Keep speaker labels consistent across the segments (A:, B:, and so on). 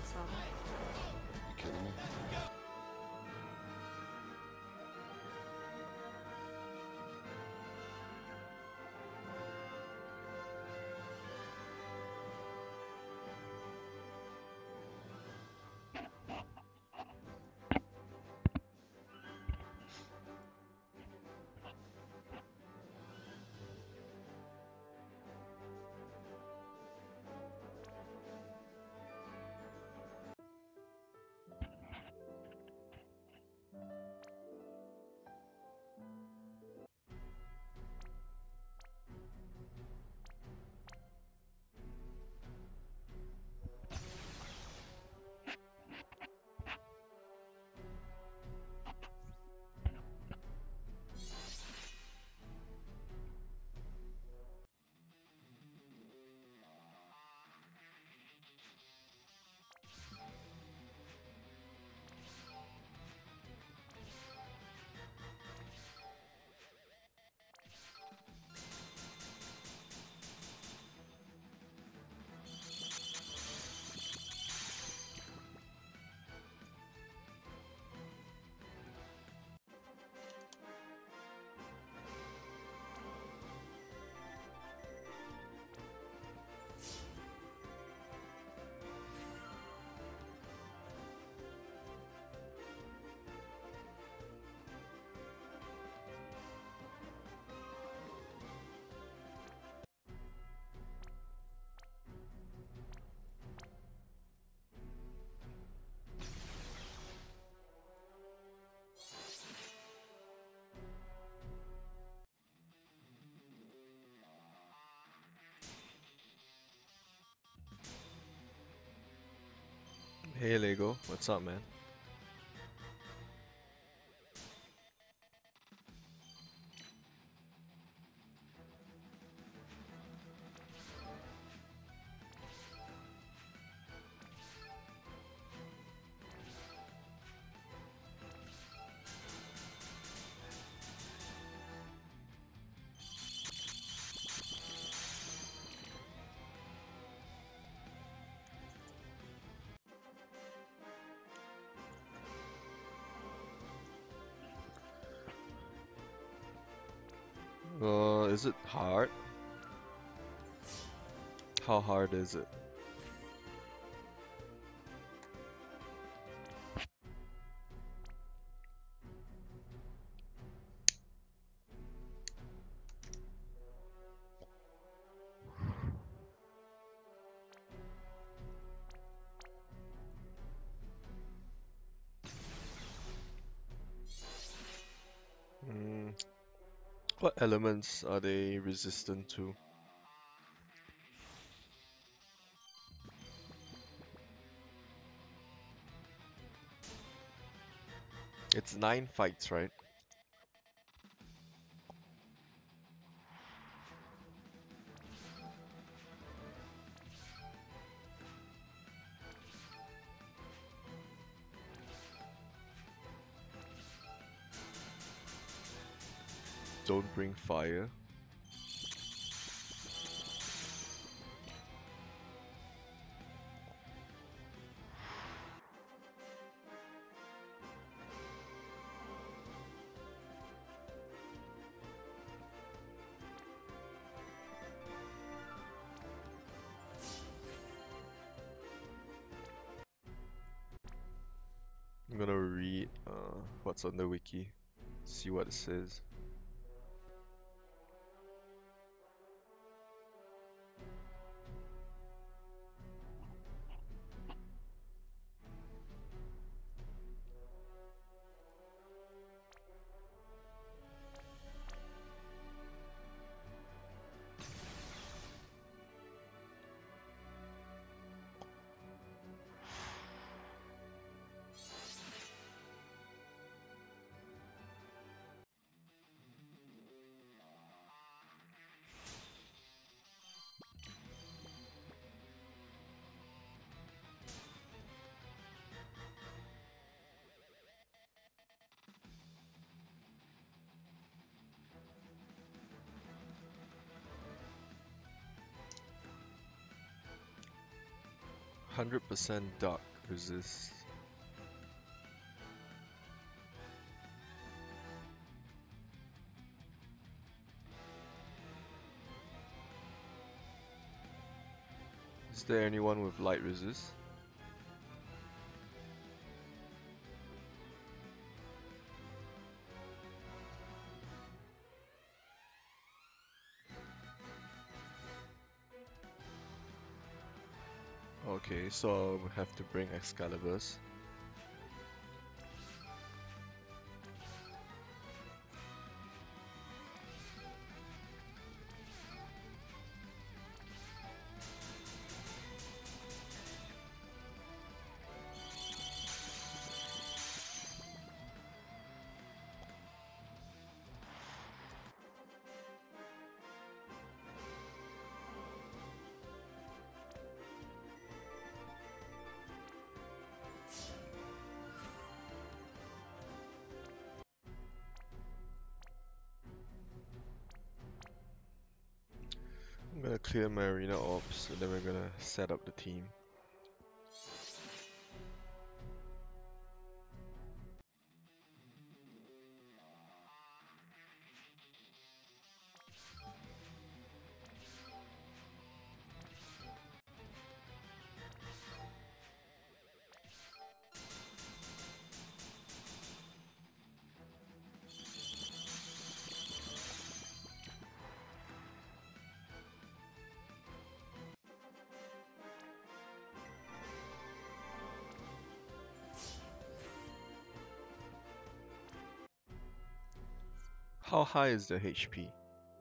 A: some.
B: You kidding me?
C: Hey Lego, what's up, man? Is it hard? How hard is it? Mm, what elements are they resistant to? It's 9 fights, right? Don't bring fire. I'm gonna read what's on the wiki, see what it says. "100% duck." resist. Is there anyone with light resist? Okay, so we have to bring Excaliburs. I'm gonna clear my arena orbs, and then we're gonna set up the team. How high is the HP?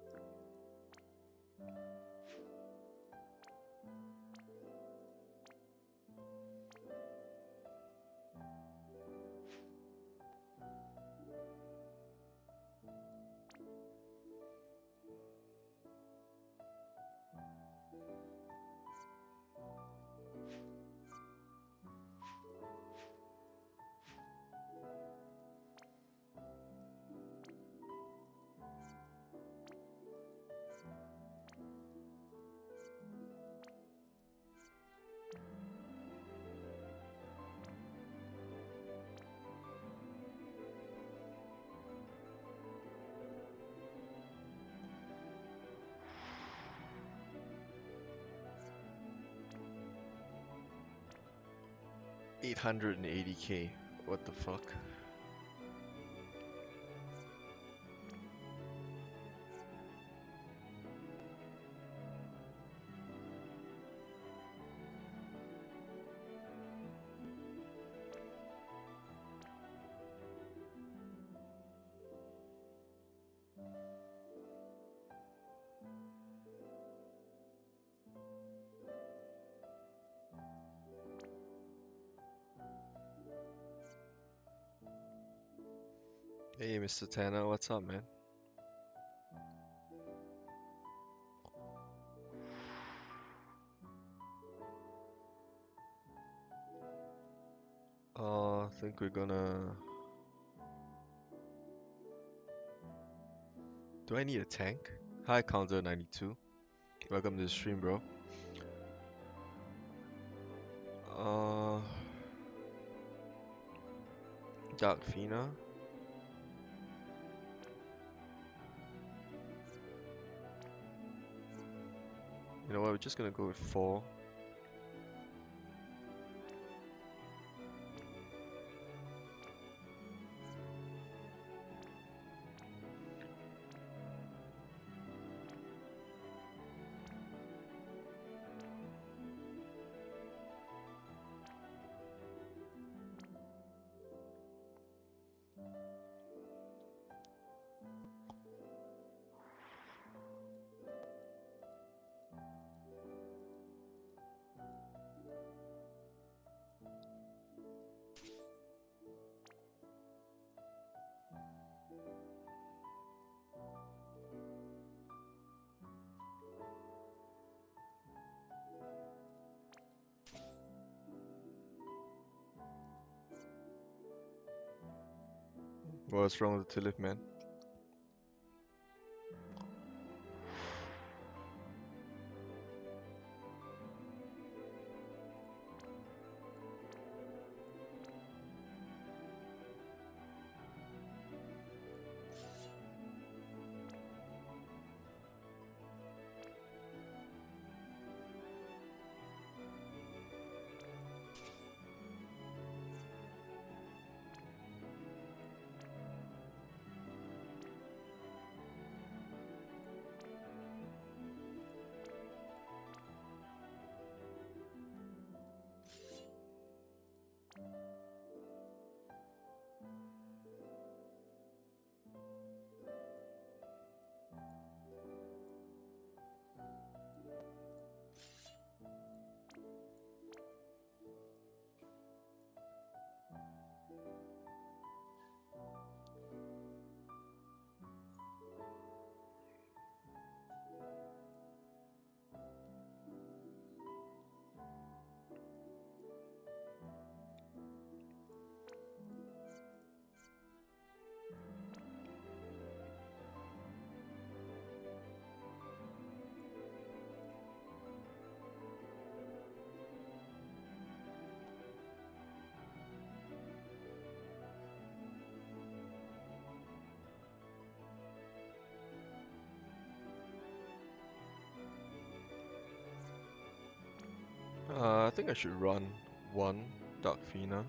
C: $880K. What the fuck? Hey, Mr. Tanner, what's up, man? I think we're gonna... Do I need a tank? Hi, Counter92. Welcome to the stream, bro. Uh, Dark Fina. You know what, we're just gonna go with 4. What's wrong with the Tilip, man? I think I should run one Dark Fina.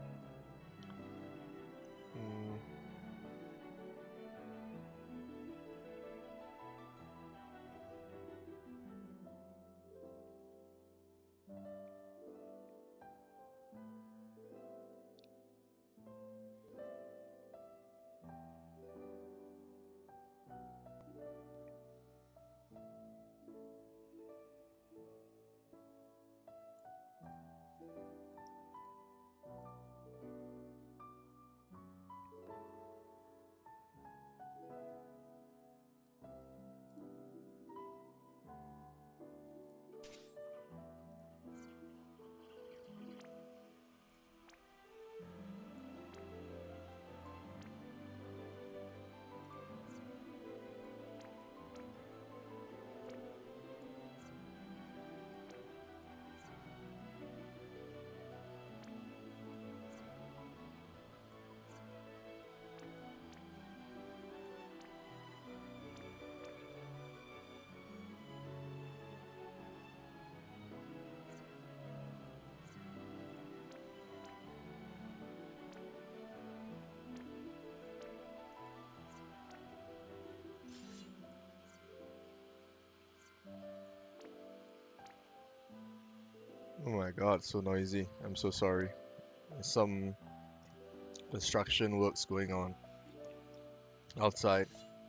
C: Oh my god, so noisy. I'm so sorry. There's some construction works going on outside.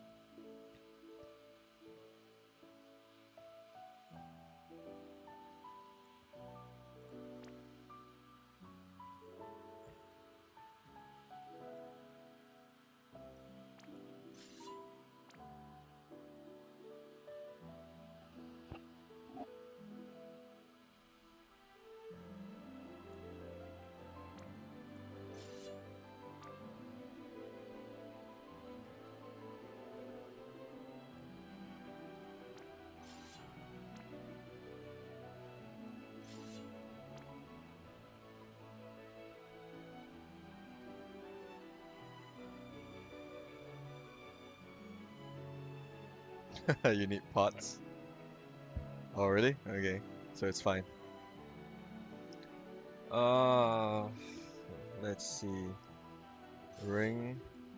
C: You need pots. Oh, really? Okay, so it's fine. Uh, let's see. Ring.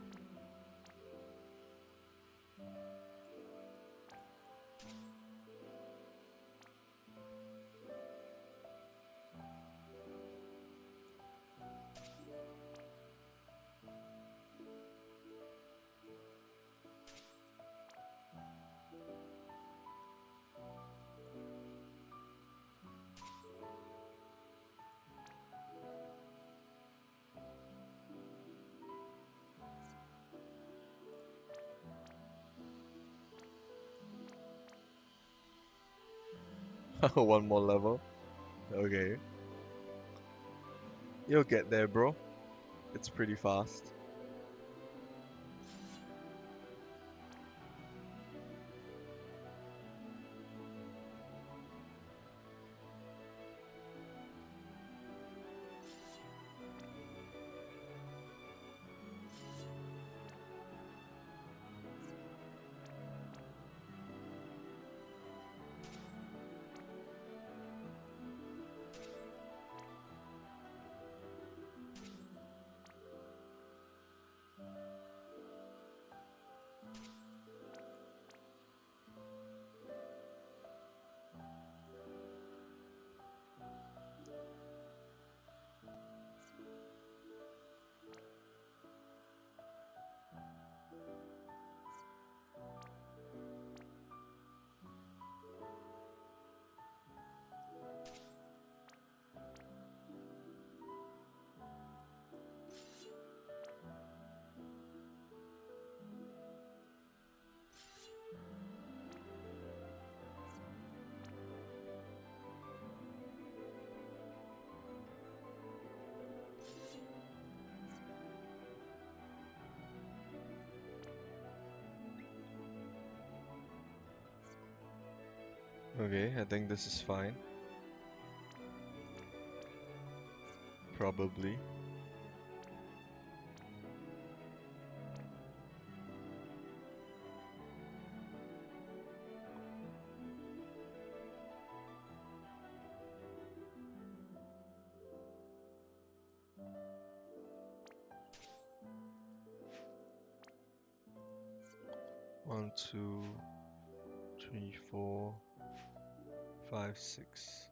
C: One more level. Okay. You'll get there, bro. It's pretty fast. Okay, I think this is fine. Probably. 1, 2, 3, 4, 5, 6.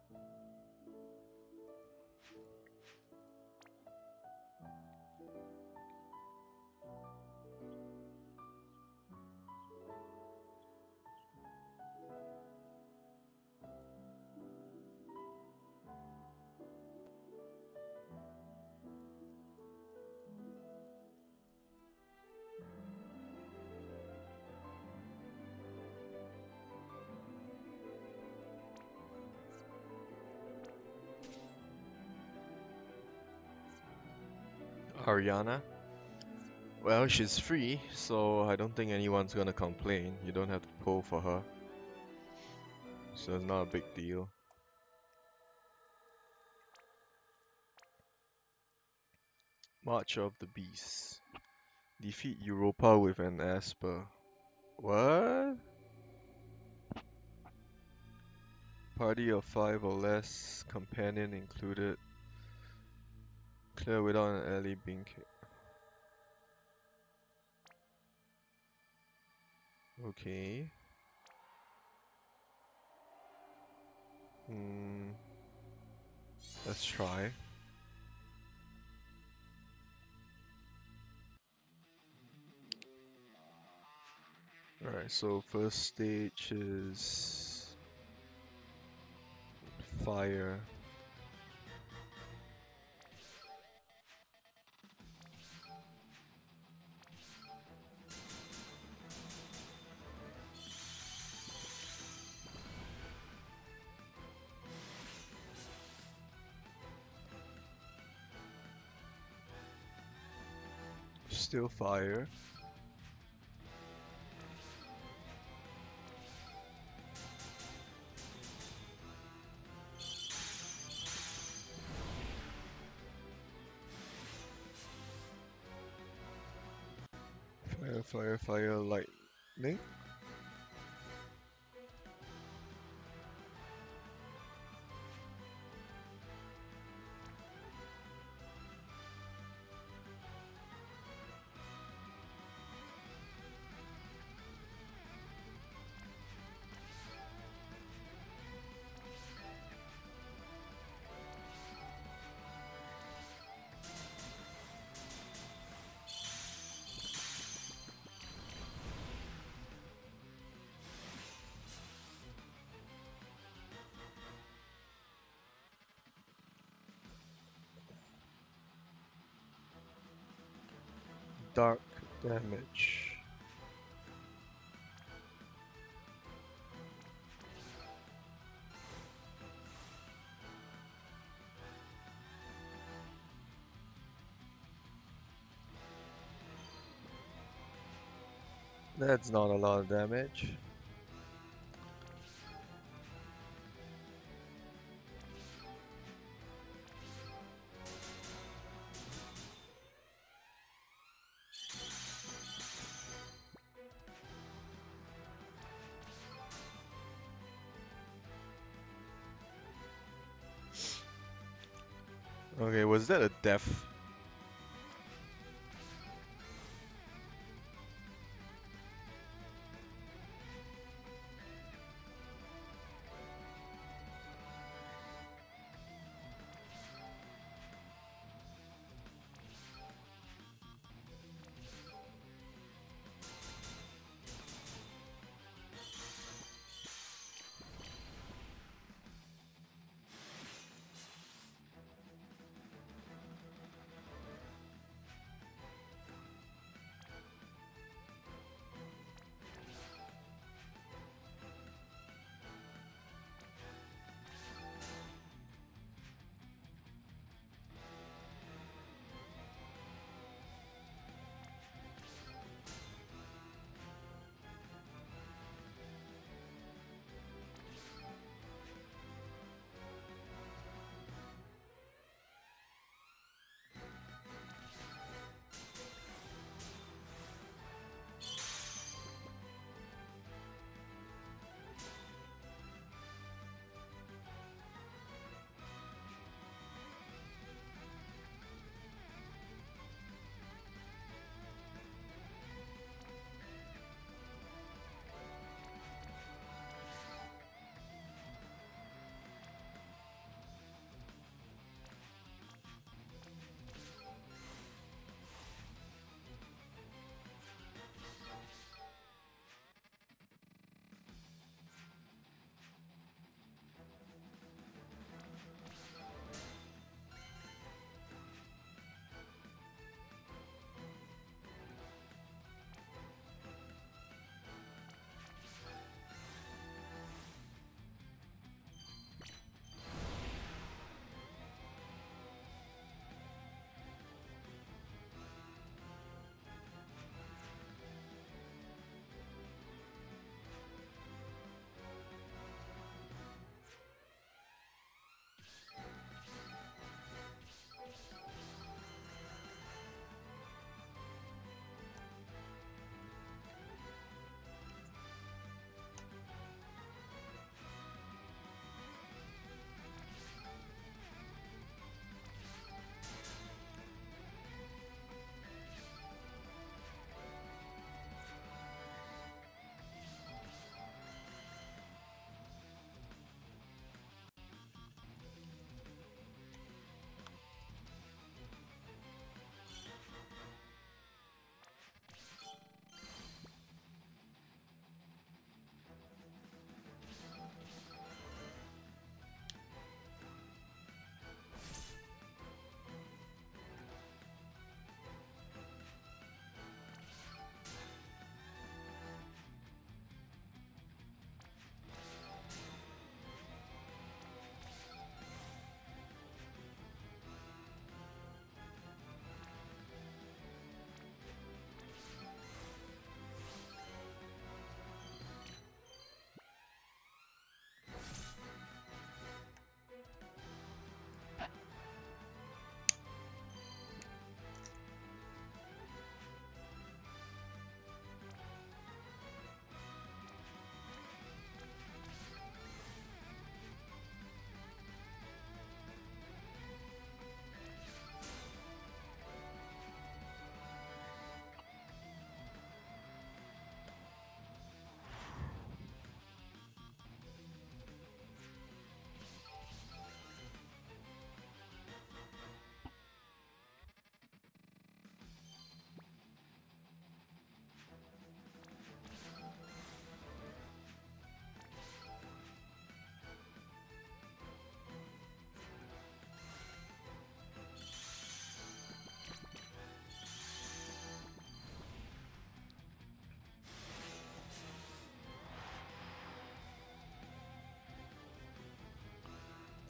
C: Ariana? Well, she's free, so I don't think anyone's gonna complain. You don't have to pull for her, so it's not a big deal. March of the Beast. Defeat Europa with an Esper. What? Party of 5 or less, companion included. Clear without an ally being okay. Let's try. Alright, so first stage is fire. Still fire. Fire, fire, fire, lightning. Dark damage. That's not a lot of damage. Okay, was that a death?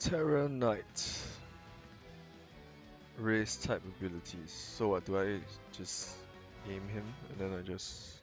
C: Terra Knight. Race type abilities. So what, do I just aim him and then I just...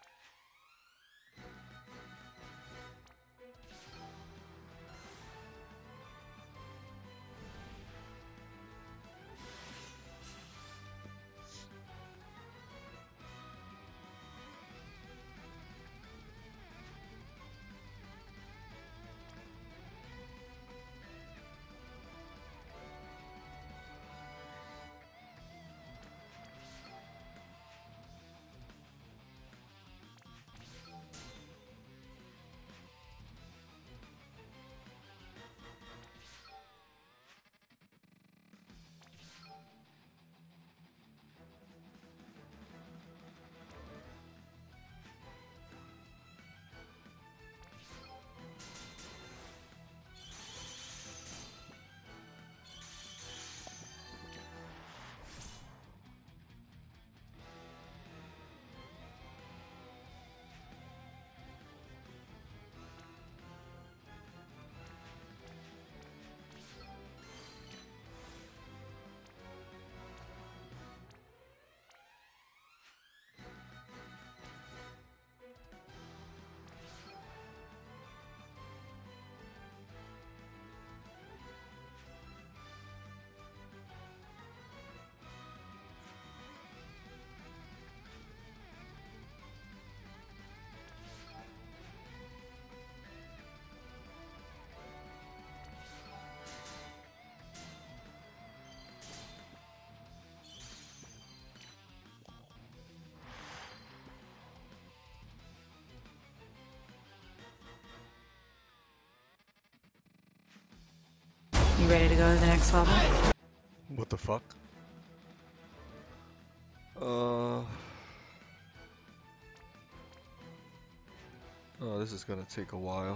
A: You ready to go to the next level?
C: What the fuck? Oh, this is gonna take a while.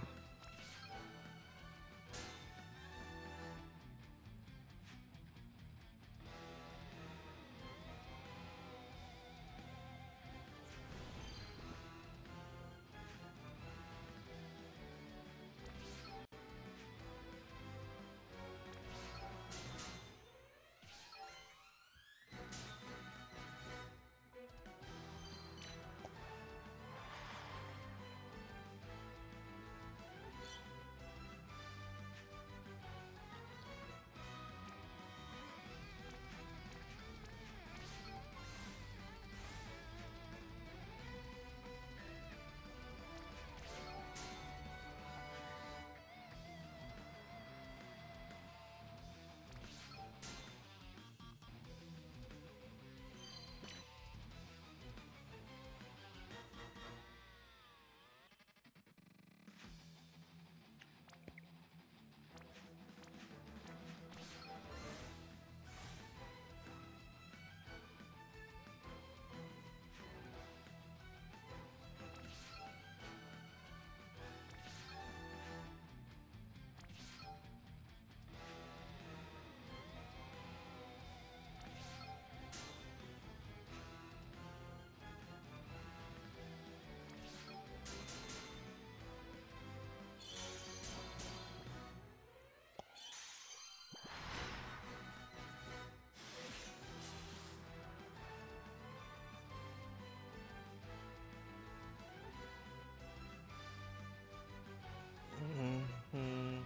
C: Mhm.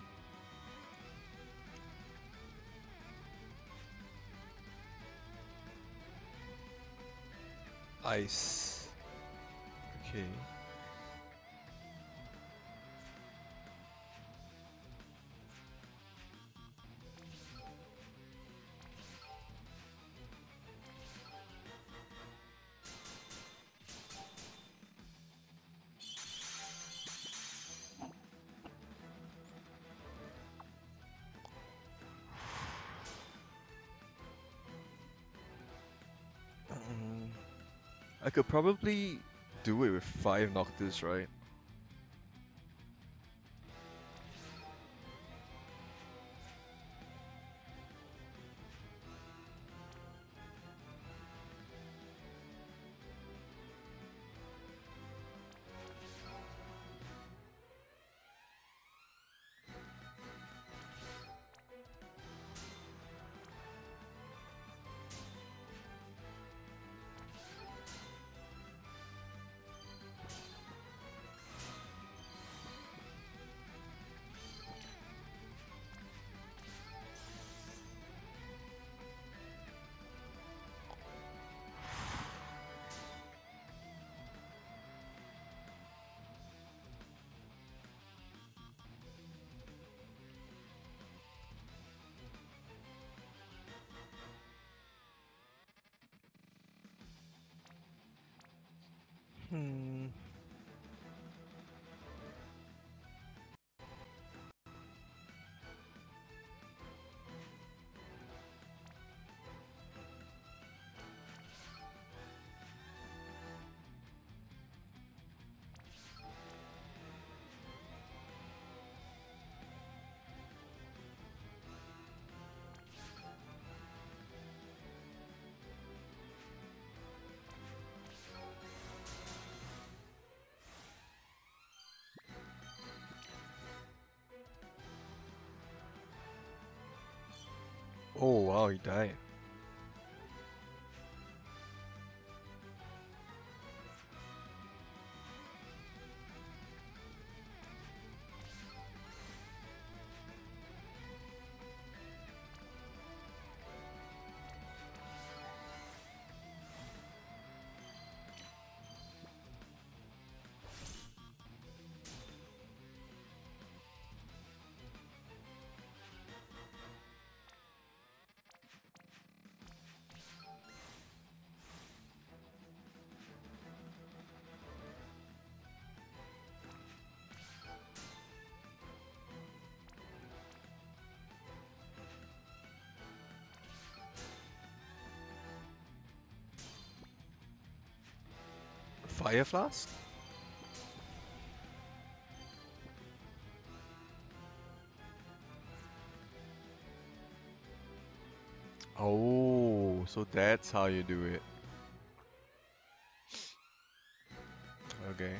C: Ice. Okay. I could probably do it with 5 Noctis, right? Hmm. Oh wow, he died. Fire flask? Oh, so that's how you do it. Okay.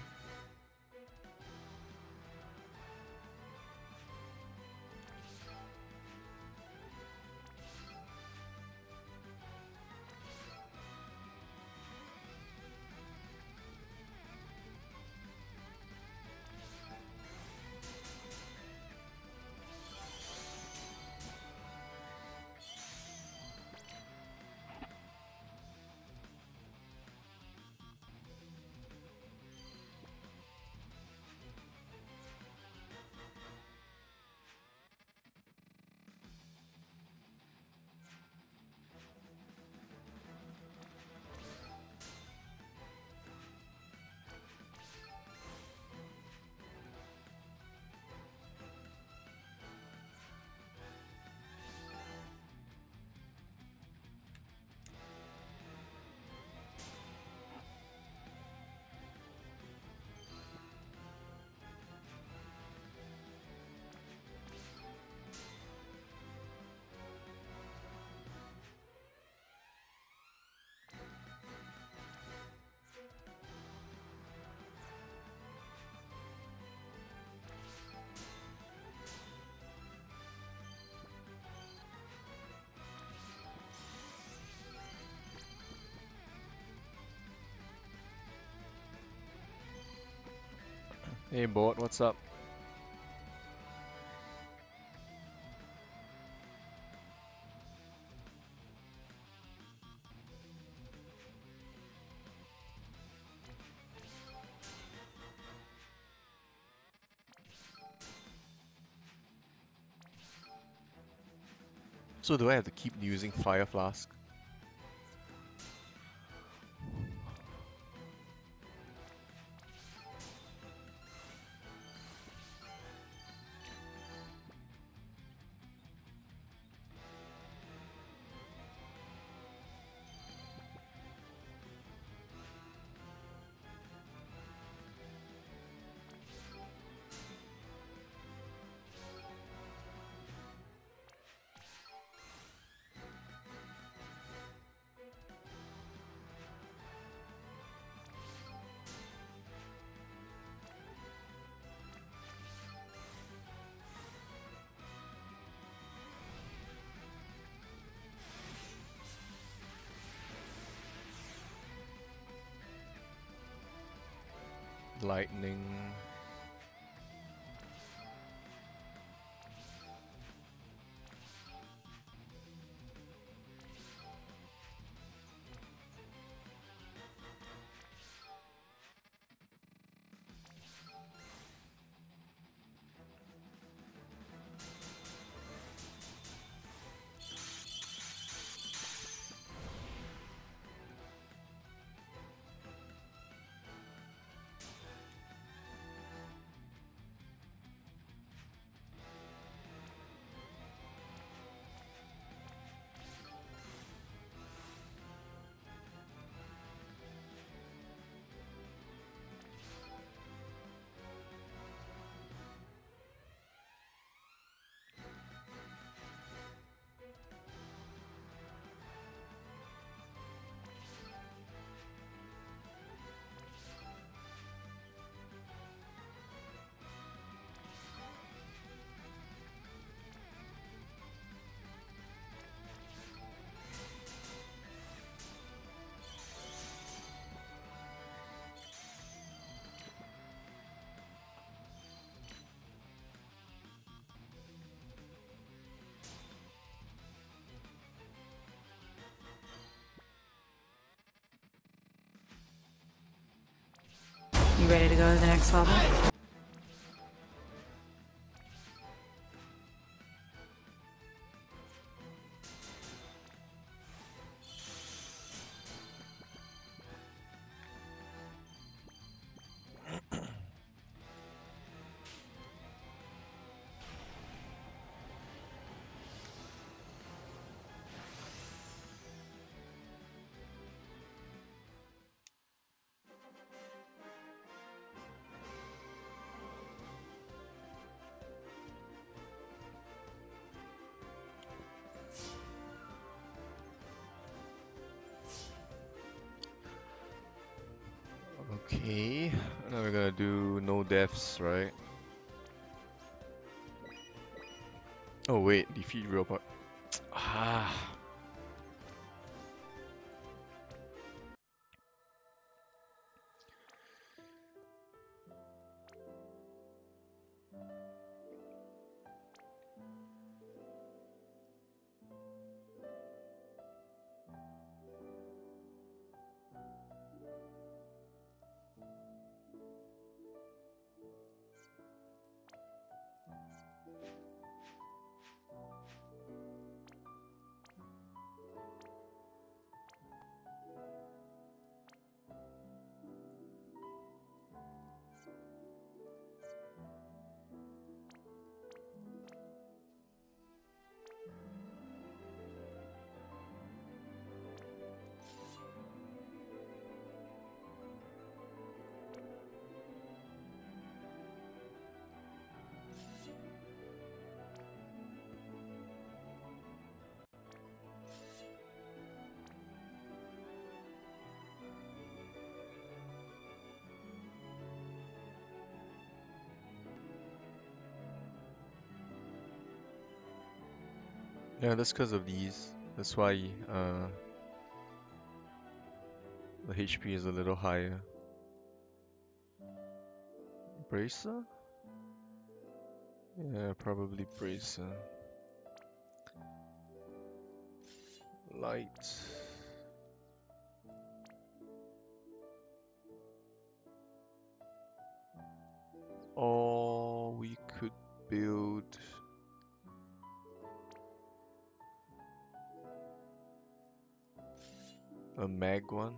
C: Hey bot, what's up? So do I have to keep using fire flask? Lightning.
A: You ready to go to the next level?
C: Okay, now we're gonna do no deaths, right? Oh wait, defeat robot. Ah. Yeah, that's because of these. That's why the HP is a little higher. Bracer? Yeah, probably Bracer. Light. Or we could build a mag one.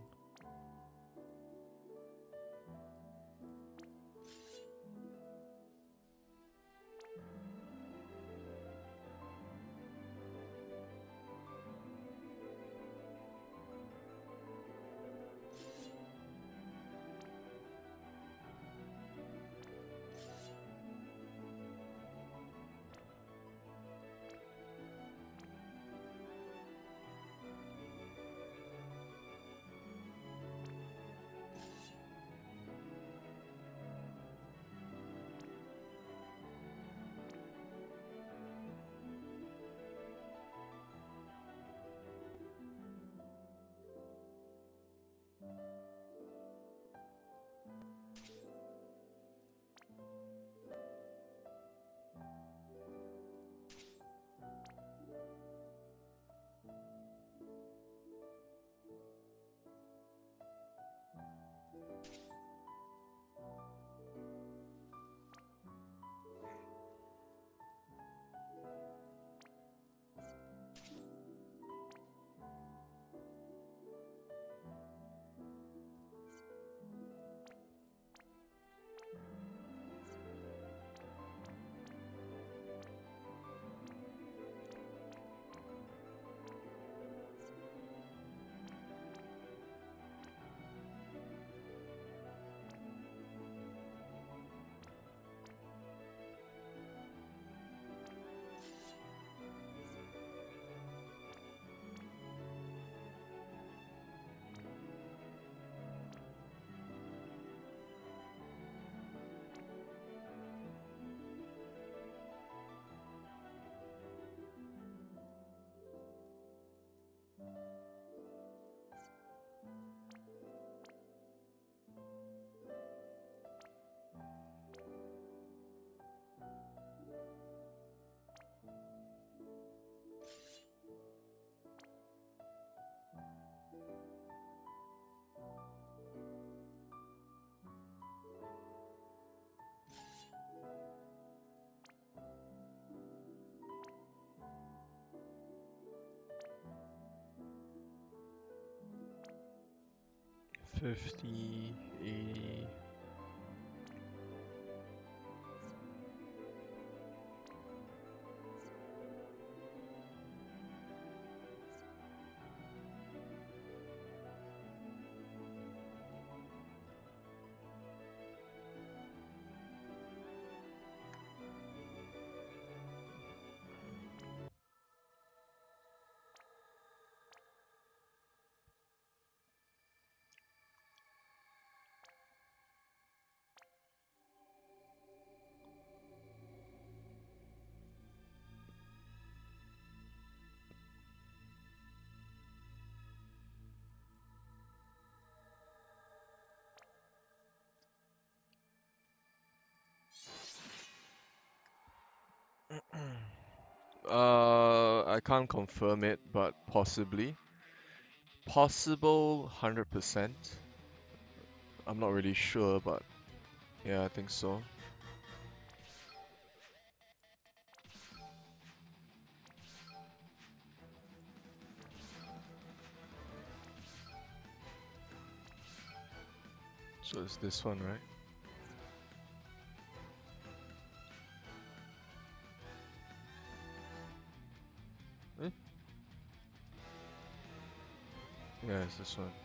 C: 50, 80. I can't confirm it, but possibly. Possible 100%. I'm not really sure, but yeah, I think so. So it's this one, right? Eh? Yeah, it's this one.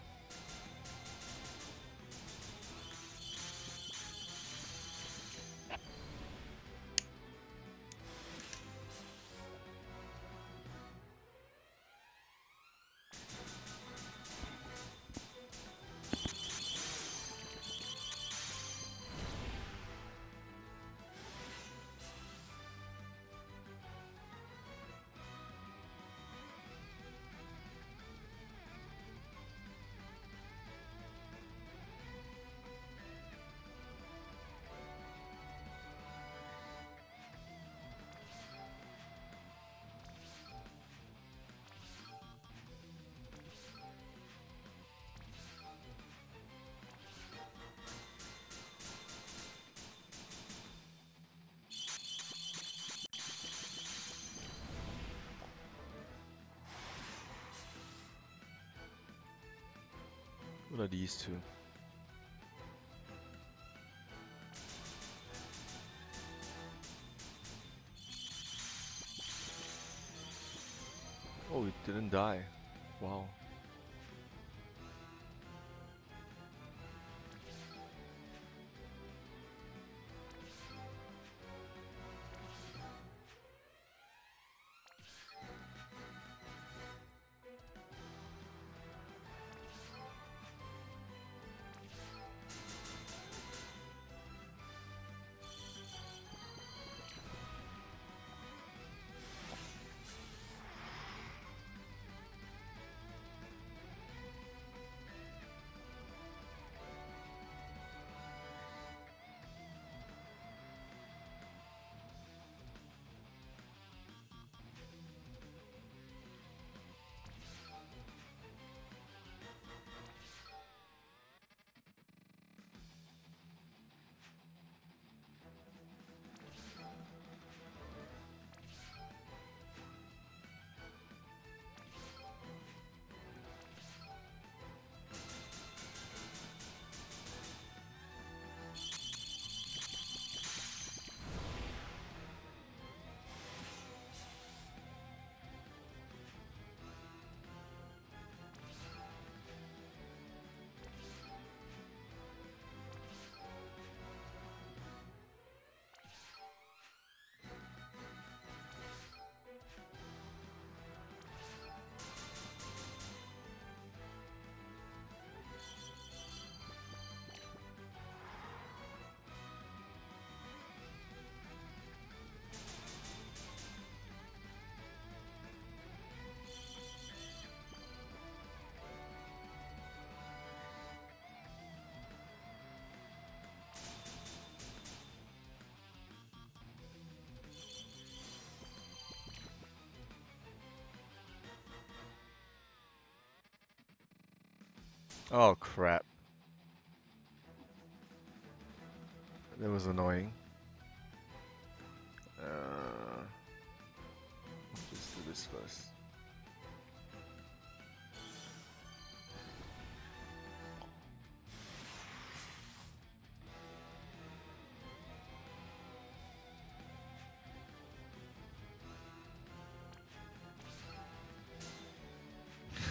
C: What are these two? Oh, it didn't die. Wow. Oh crap. That was annoying. Just do this first.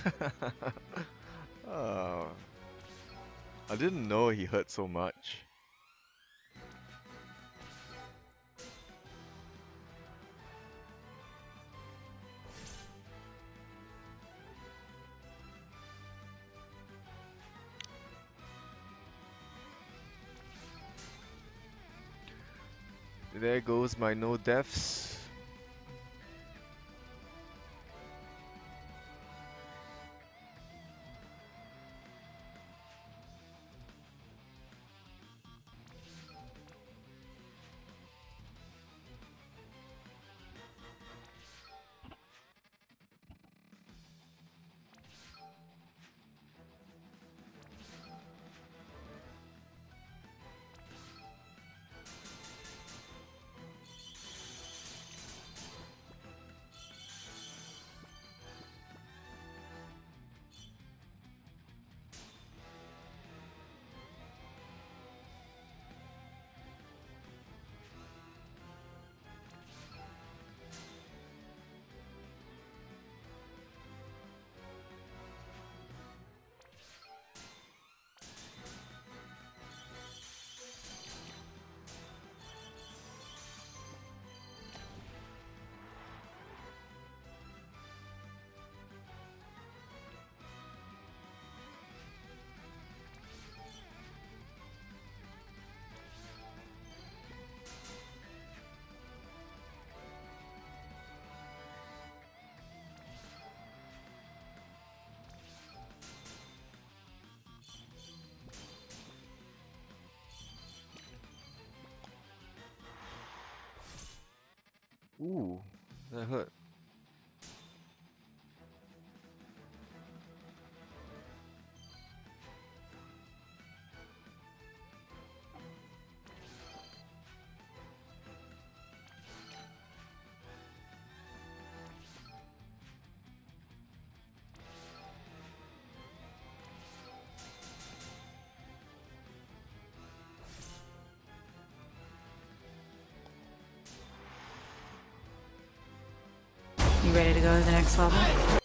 C: Oh, I didn't know he hurt so much. There goes my no deaths. Ooh, that hurt.
A: You ready to go to the next level?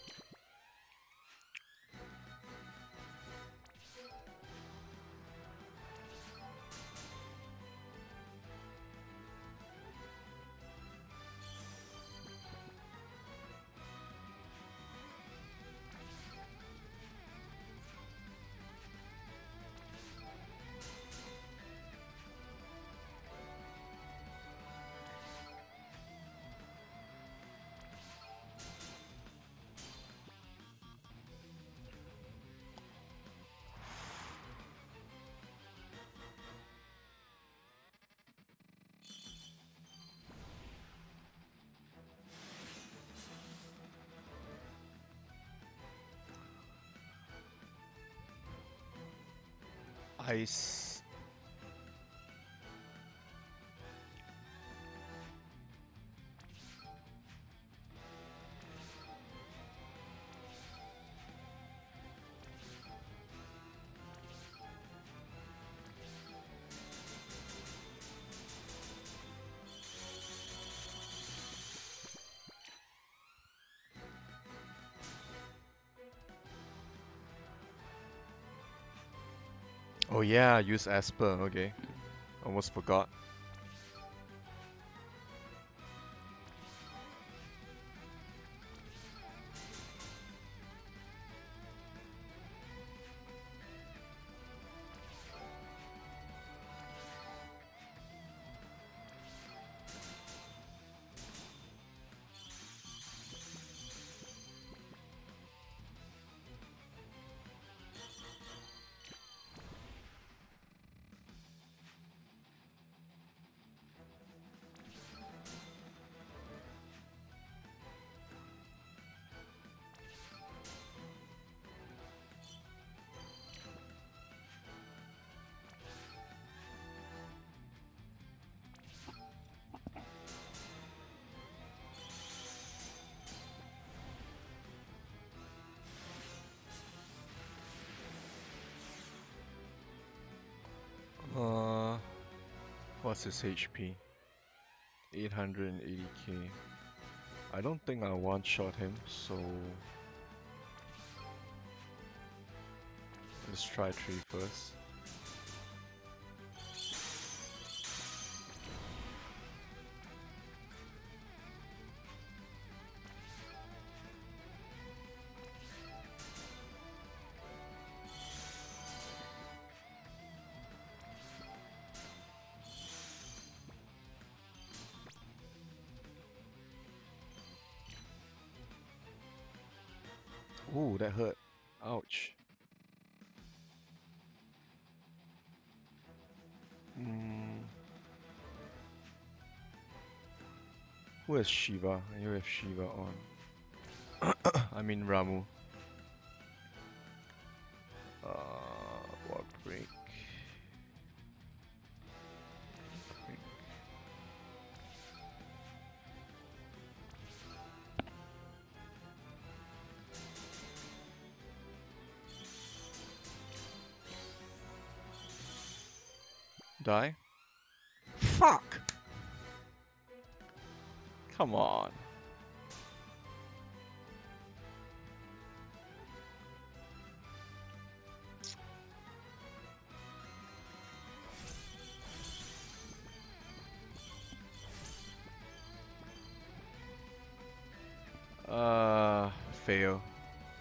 C: Ice. Oh yeah, use Asper, okay. Almost forgot. Uh, what's his HP? 880k. I don't think I one-shot him, so Let's try 3 first. Ooh, that hurt. Ouch. Who has Shiva? You have Shiva on. I mean Ramu. What break? Die? Fuck! Come on. Fail.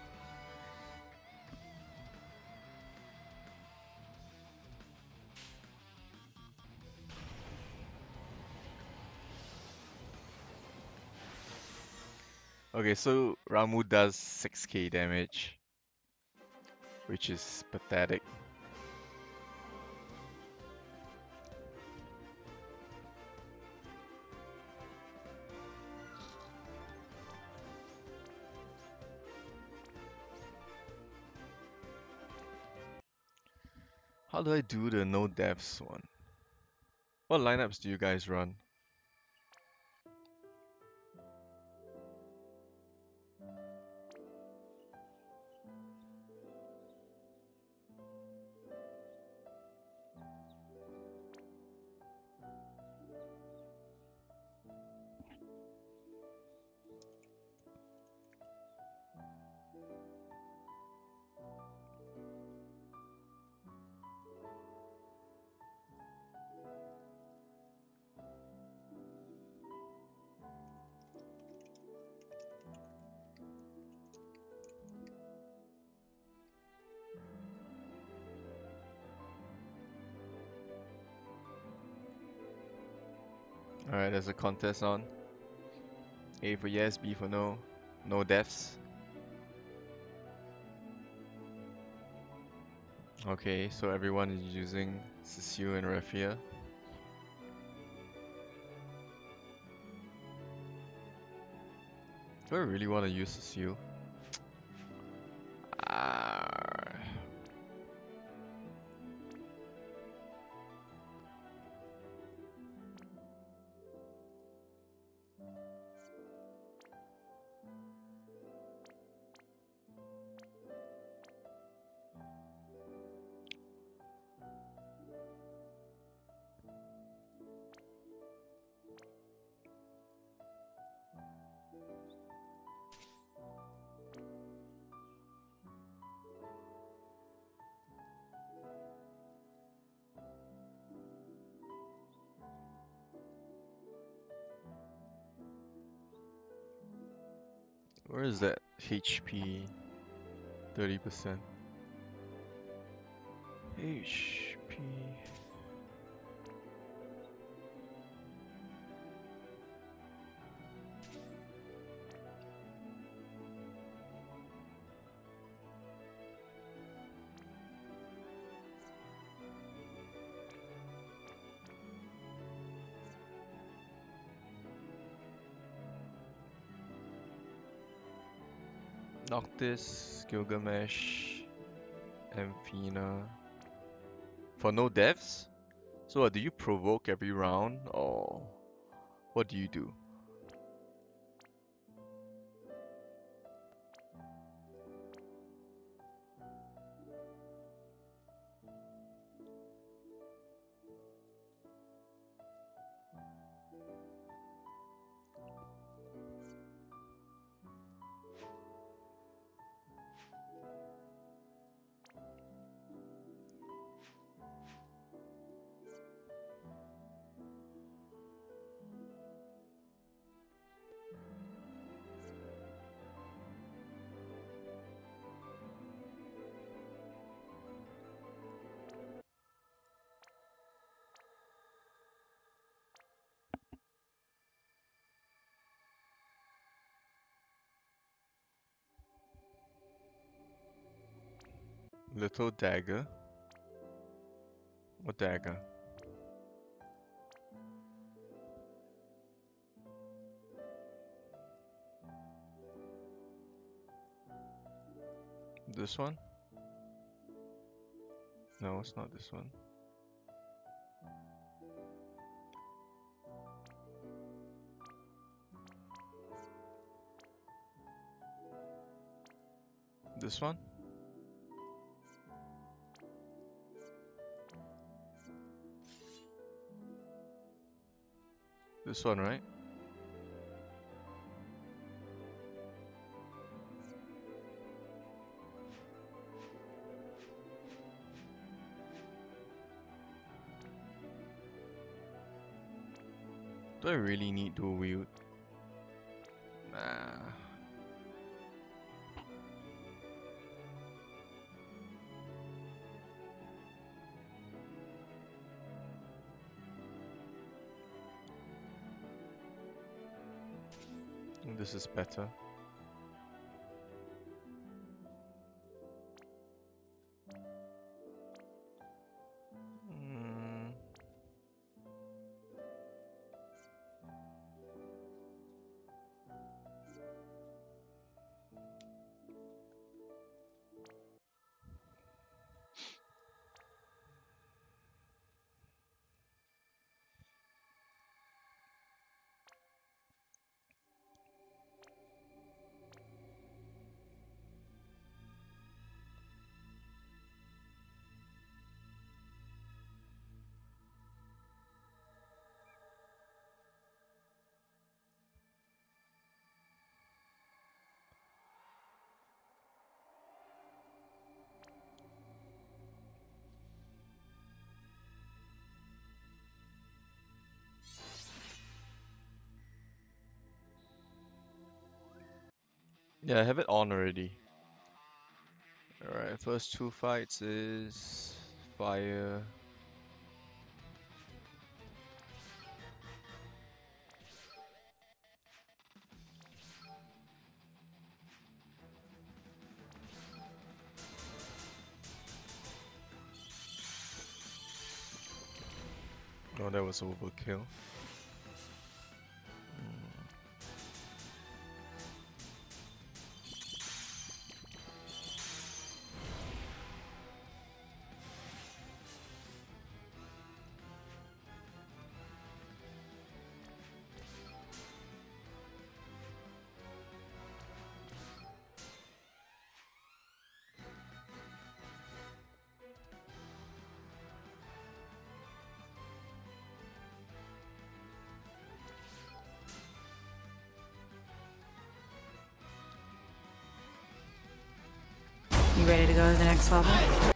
C: Okay, so Ramu does 6k damage, which is pathetic. How do I do the no deaths one? What lineups do you guys run? Alright, there's a contest on. A for yes, B for no. No deaths. Okay, so everyone is using Cecile and Raphia. Do I really want to use Cecile? Where is that HP 30%? HP. Noctis, Gilgamesh, Amphina. For no deaths? So do you provoke every round or what do you do? Little dagger. What dagger? This one? No, it's not this one. This one? This one, right? Do I really need dual wield? Nah. I think this is better. Mm. Yeah, I have it on already. Alright, first two fights is fire. Oh, that was overkill.
A: You ready to go to the next level?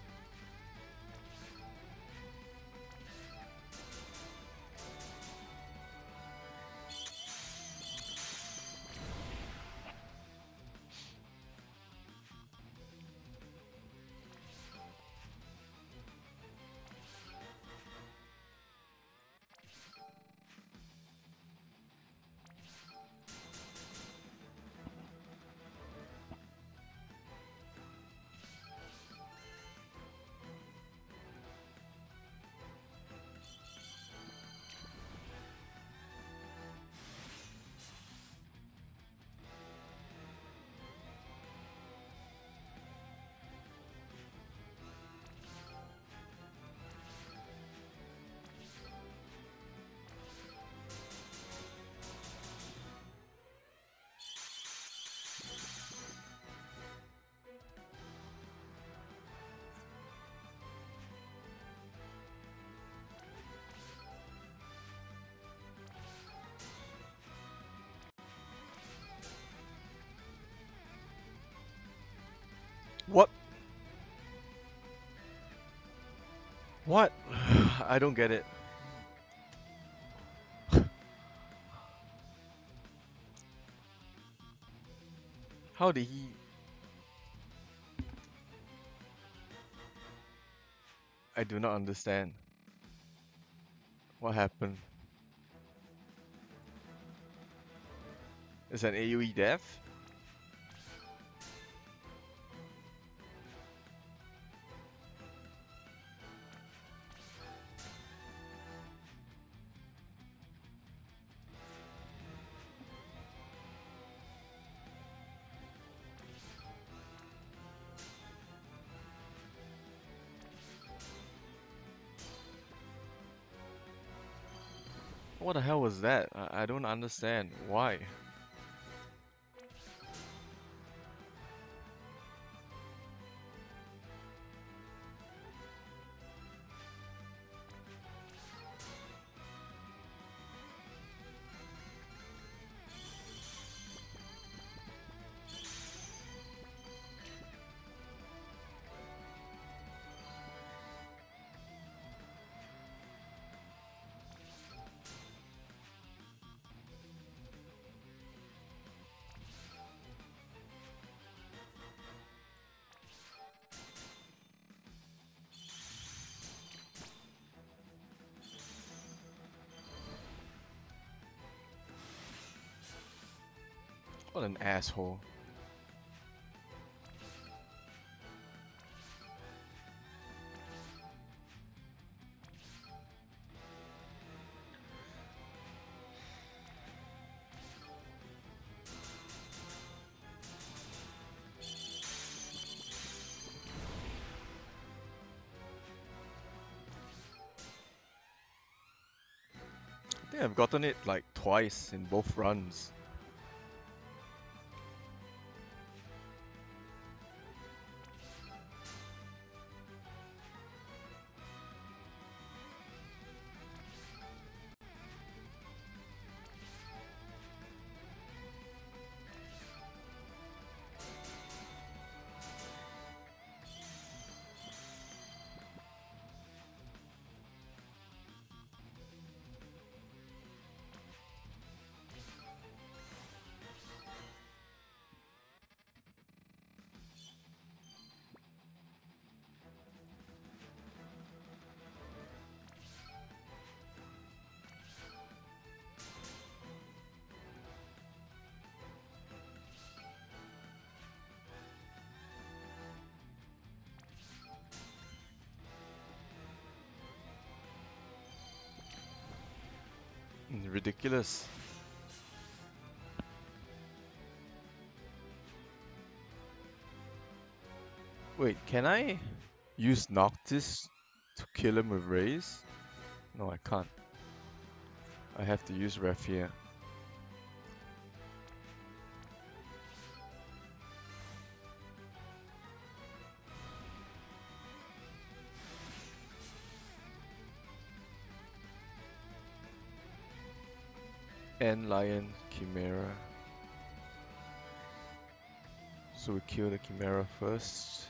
C: What? What? I don't get it. How did he... I do not understand. What happened? Is an AOE Death? What the hell was that? I don't understand. Why? What an asshole. I think I've gotten it like twice in both runs. Ridiculous. Wait, can I use Noctis to kill him with Rays? No, I can't. I have to use Raffia. And Lion Chimera. So we kill the Chimera first.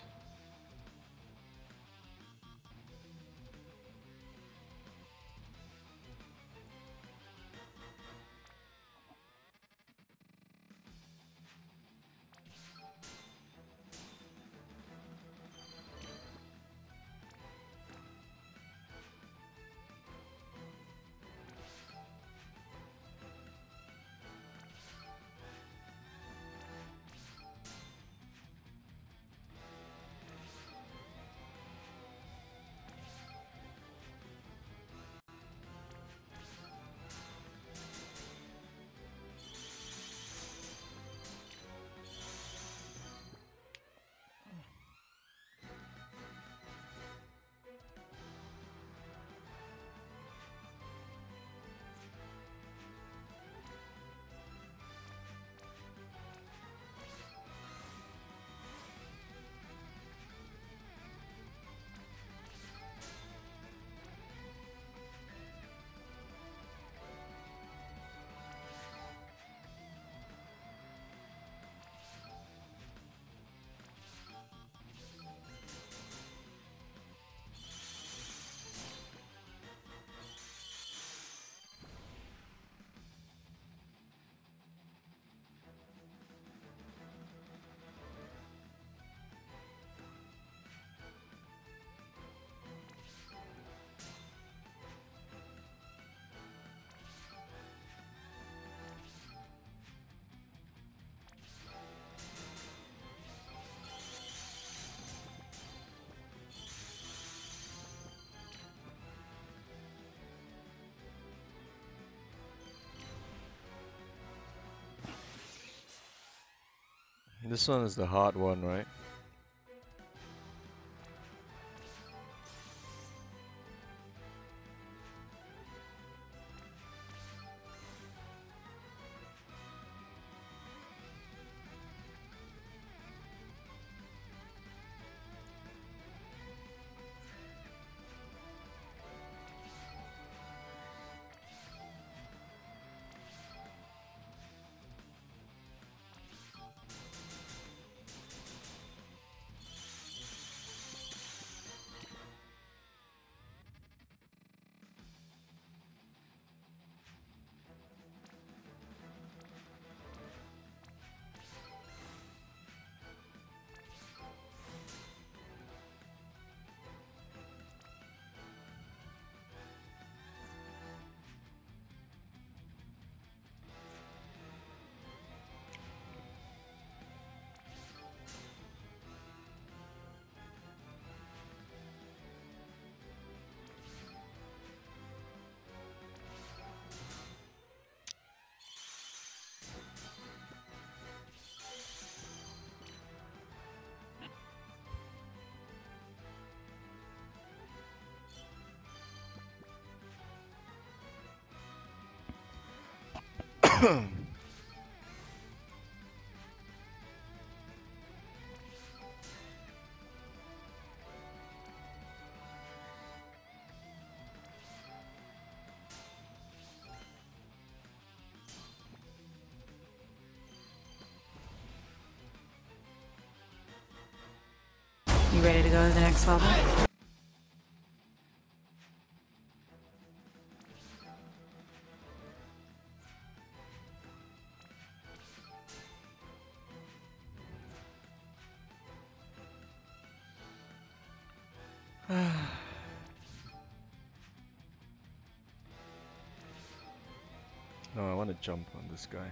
C: This one is the hard one, right?
A: You ready to go to the next level?
C: No, I want to jump on this guy.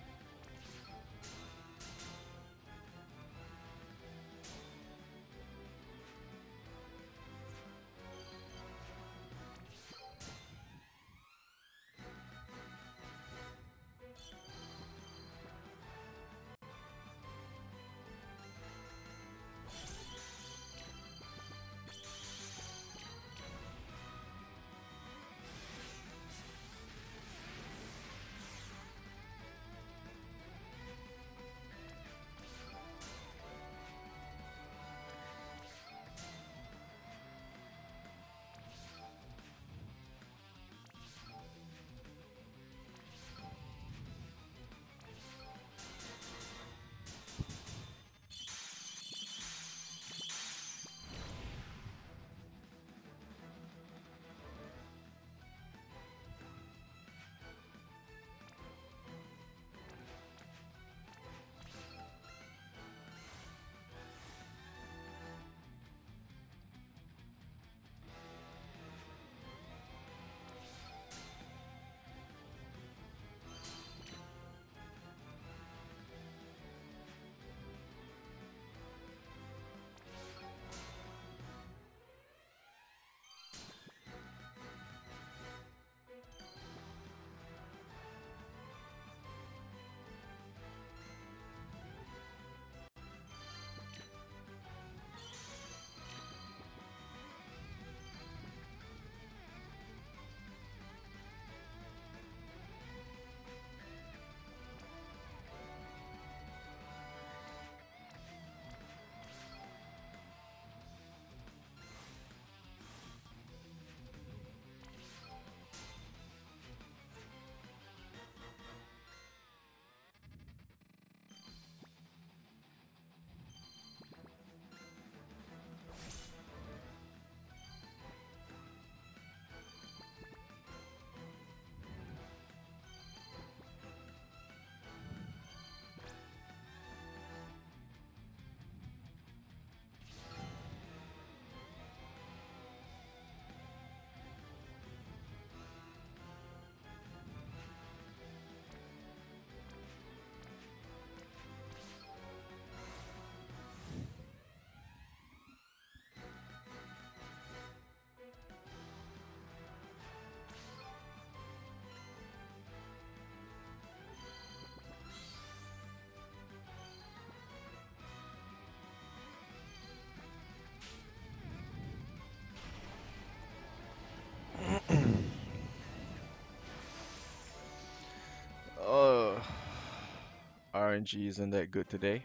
C: RNG isn't that good today.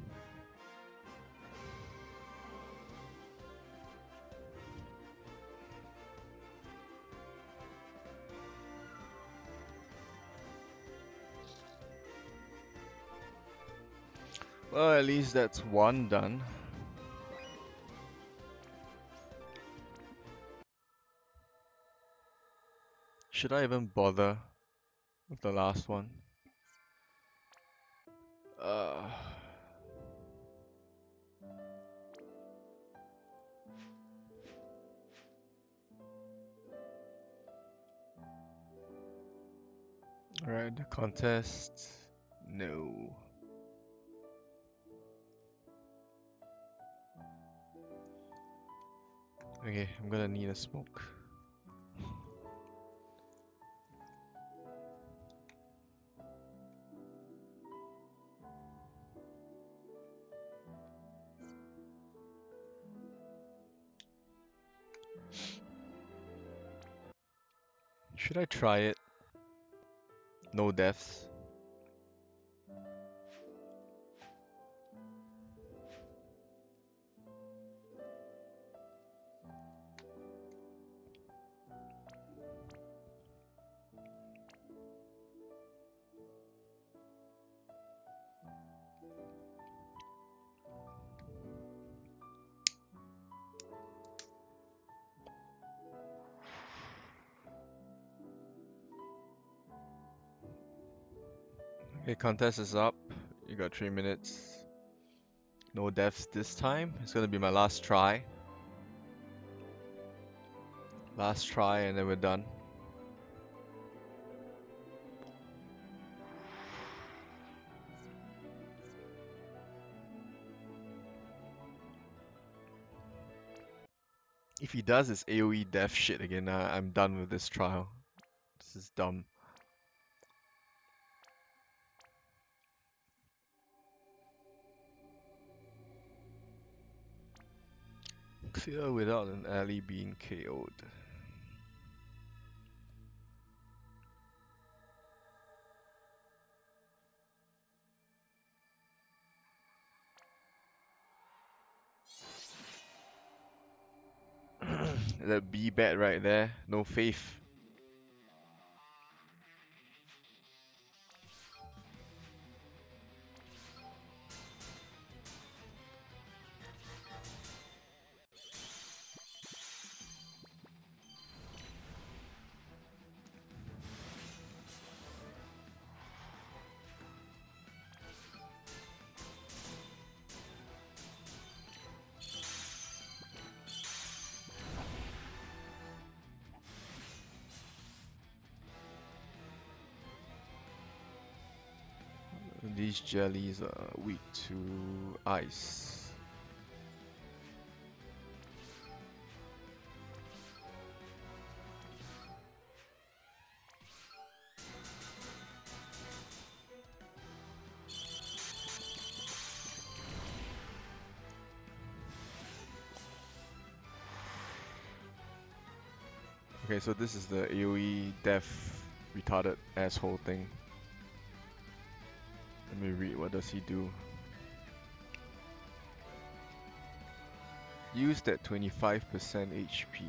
C: Well, at least that's one done. Should I even bother with the last one? Uh, Alright, the contest. No. Okay, I'm gonna need a smoke. Should I try it? No deaths. Okay, contest is up. You got 3 minutes. No deaths this time. It's gonna be my last try. Last try and then we're done. If he does his AOE Death shit again, I'm done with this trial. This is dumb. Clear without an ally being KO'd. That B bet right there, no faith. These jellies are weak to ice. Okay, so this is the AOE Death retarded asshole thing. Let me read, what does he do? Used at 25% HP.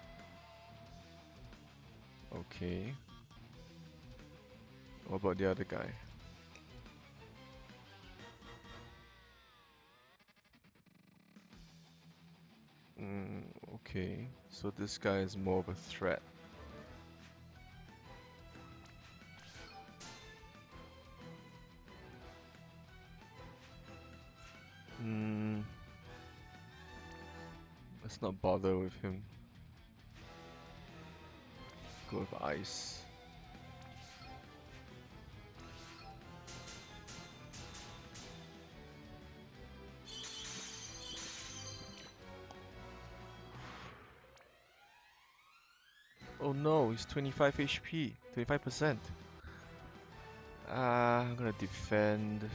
C: Okay. What about the other guy? Okay. So this guy is more of a threat. Let's not bother with him. Go with ice. Oh no, he's 25 HP, 25%. I'm gonna defend.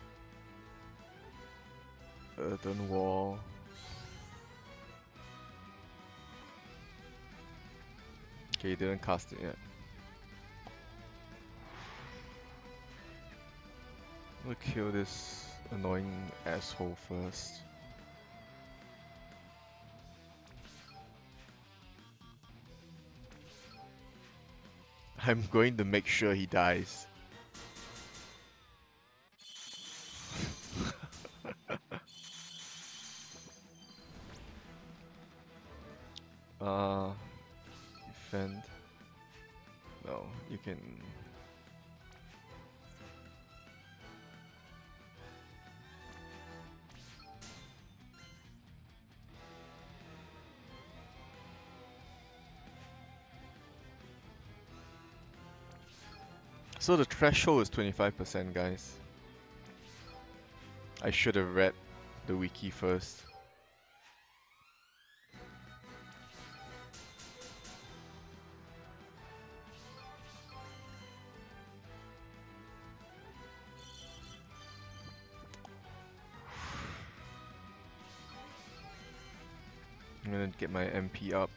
C: Earthen wall. Okay, he didn't cast it yet. I'm gonna kill this annoying asshole first. I'm going to make sure he dies. Defend. No, you can. So the threshold is 25%, guys. I should have read the wiki first. I'm gonna get my MP up.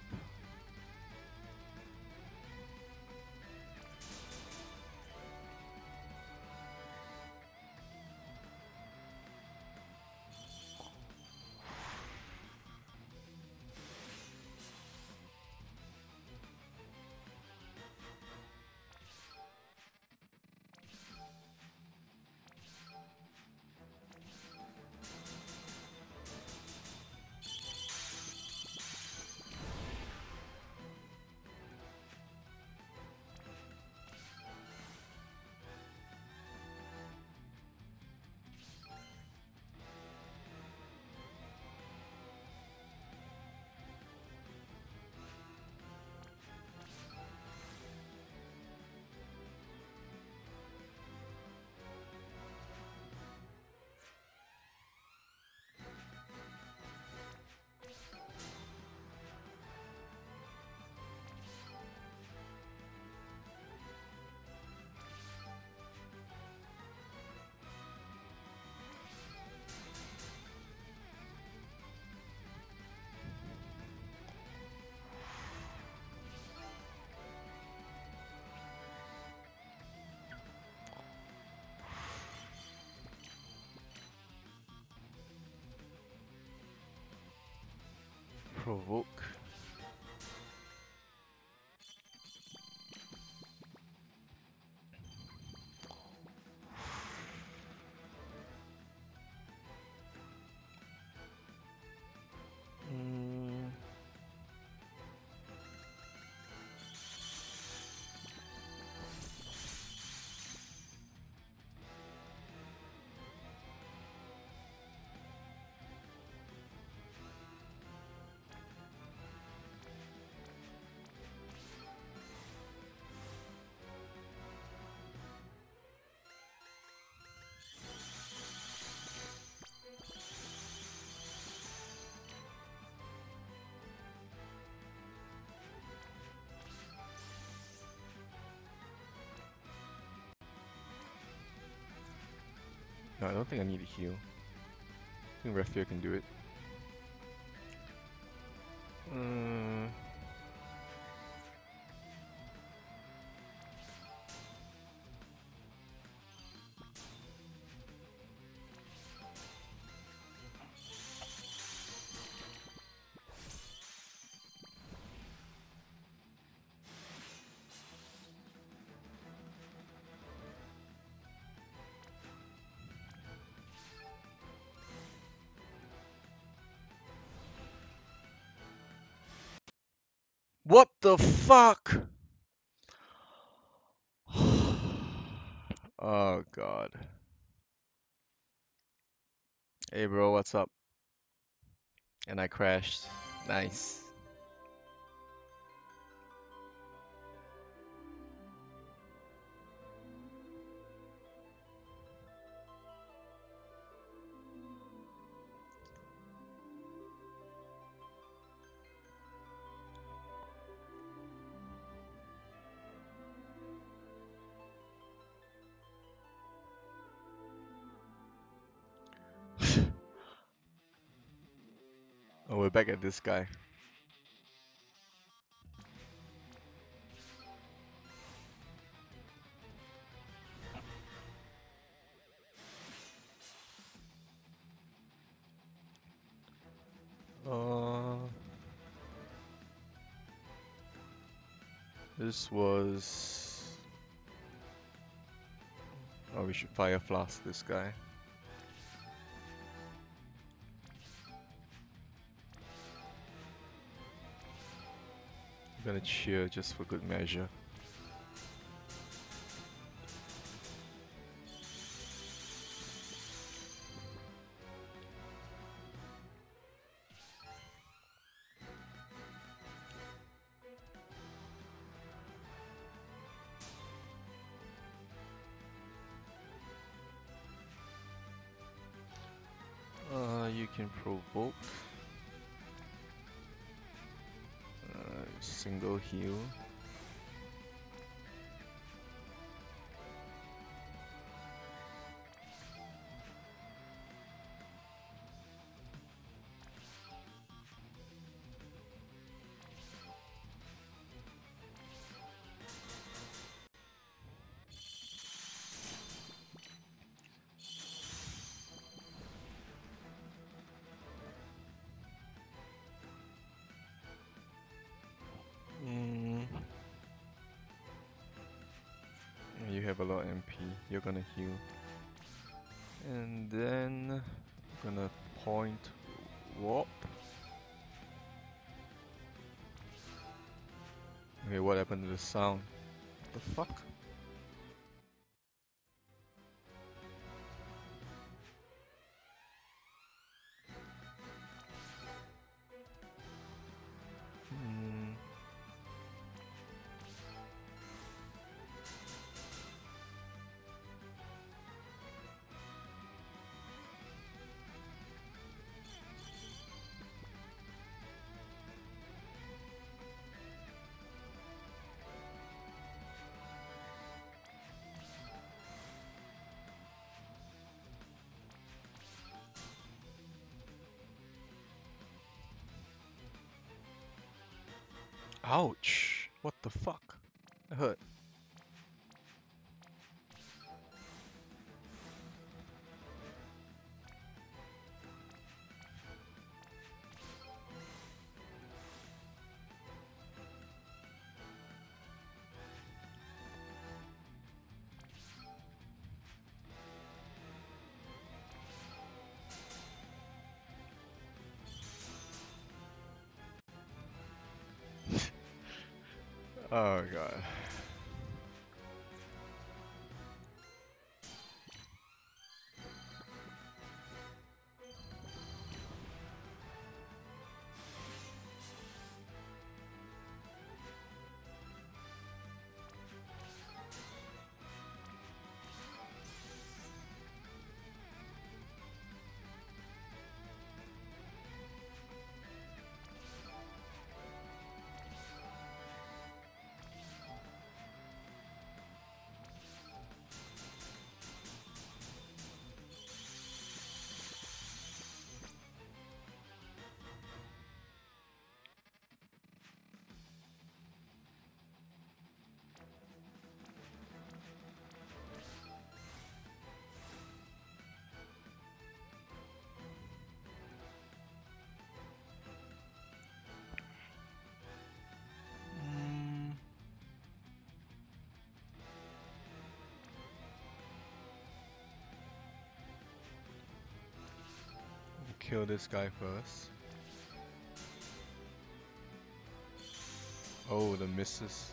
C: provoke. No, I don't think I need to heal. I think Refia can do it. What the fuck? Oh god. Hey bro, what's up? And I crashed. Nice. Oh, we're back at this guy. This was... Oh, we should fire flask this guy. I'm gonna cheer just for good measure. You can provoke. Single heal. You have a lot of MP. You're gonna heal. And then I'm gonna point warp. Okay, what happened to the sound? What the fuck? Ouch! What the fuck? That hurt. Oh god. Kill this guy first. Oh, the misses.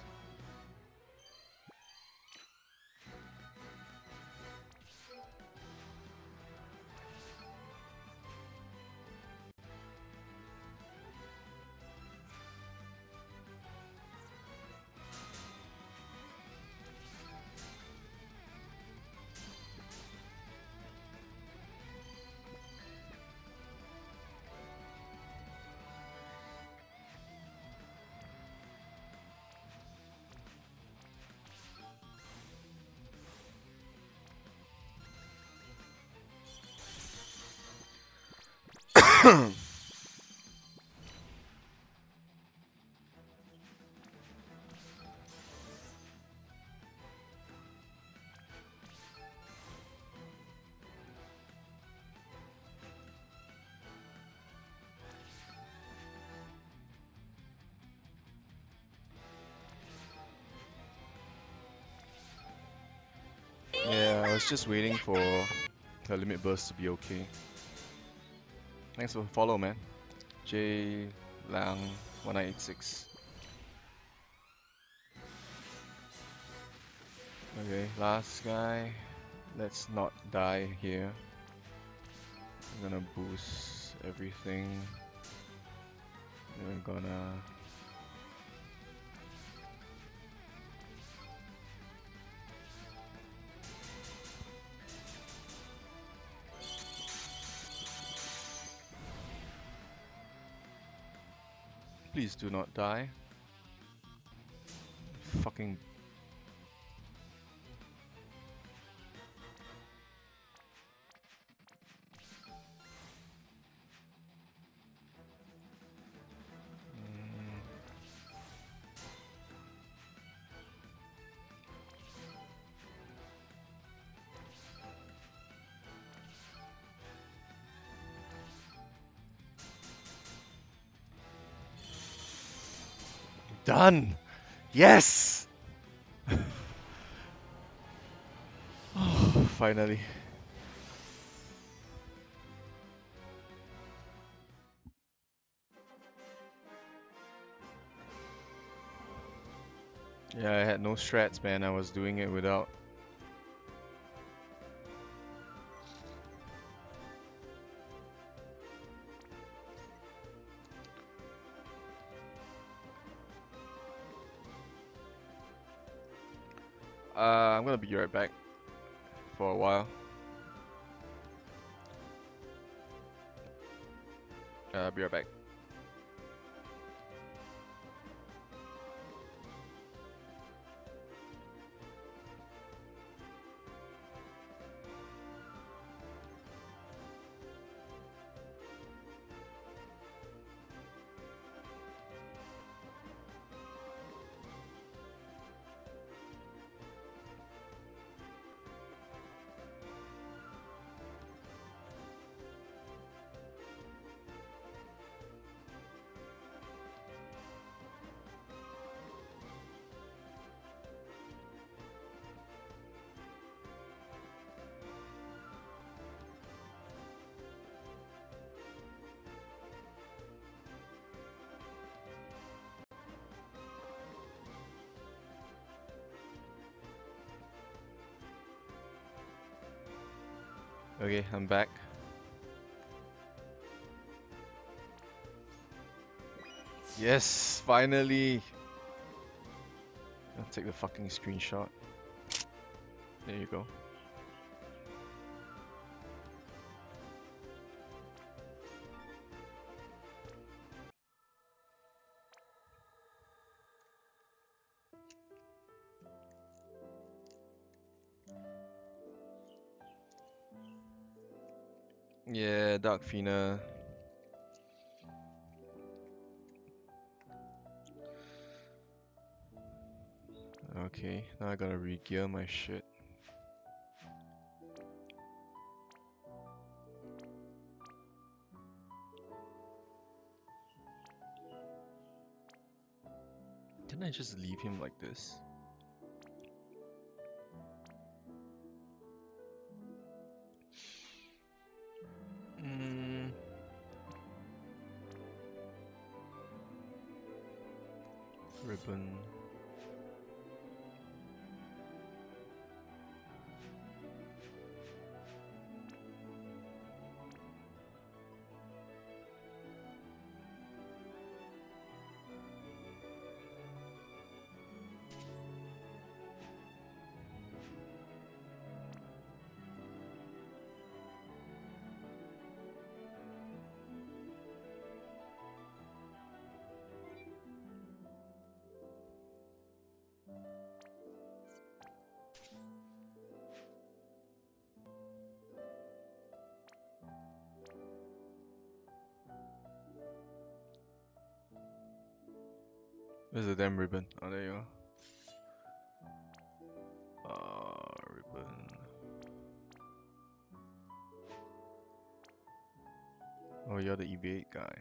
C: Yeah, I was just waiting for the limit burst to be okay. Thanks for the follow, man. J Lang 1986. Okay, last guy. Let's not die here. I'm gonna boost everything. We're gonna please do not die. Fucking done! Yes! Oh, finally. Yeah, I had no strats, man. I was doing it without. I'm gonna be right back for a while. I'll be right back. Okay, I'm back. Yes, finally! I'll take the fucking screenshot. There you go. Yeah, Dark Fina. Okay, now I gotta re-gear my shit. Didn't I just leave him like this? Ribbon. Where's the damn ribbon? Oh, there you are. Ribbon. Oh, you're the EV8 guy.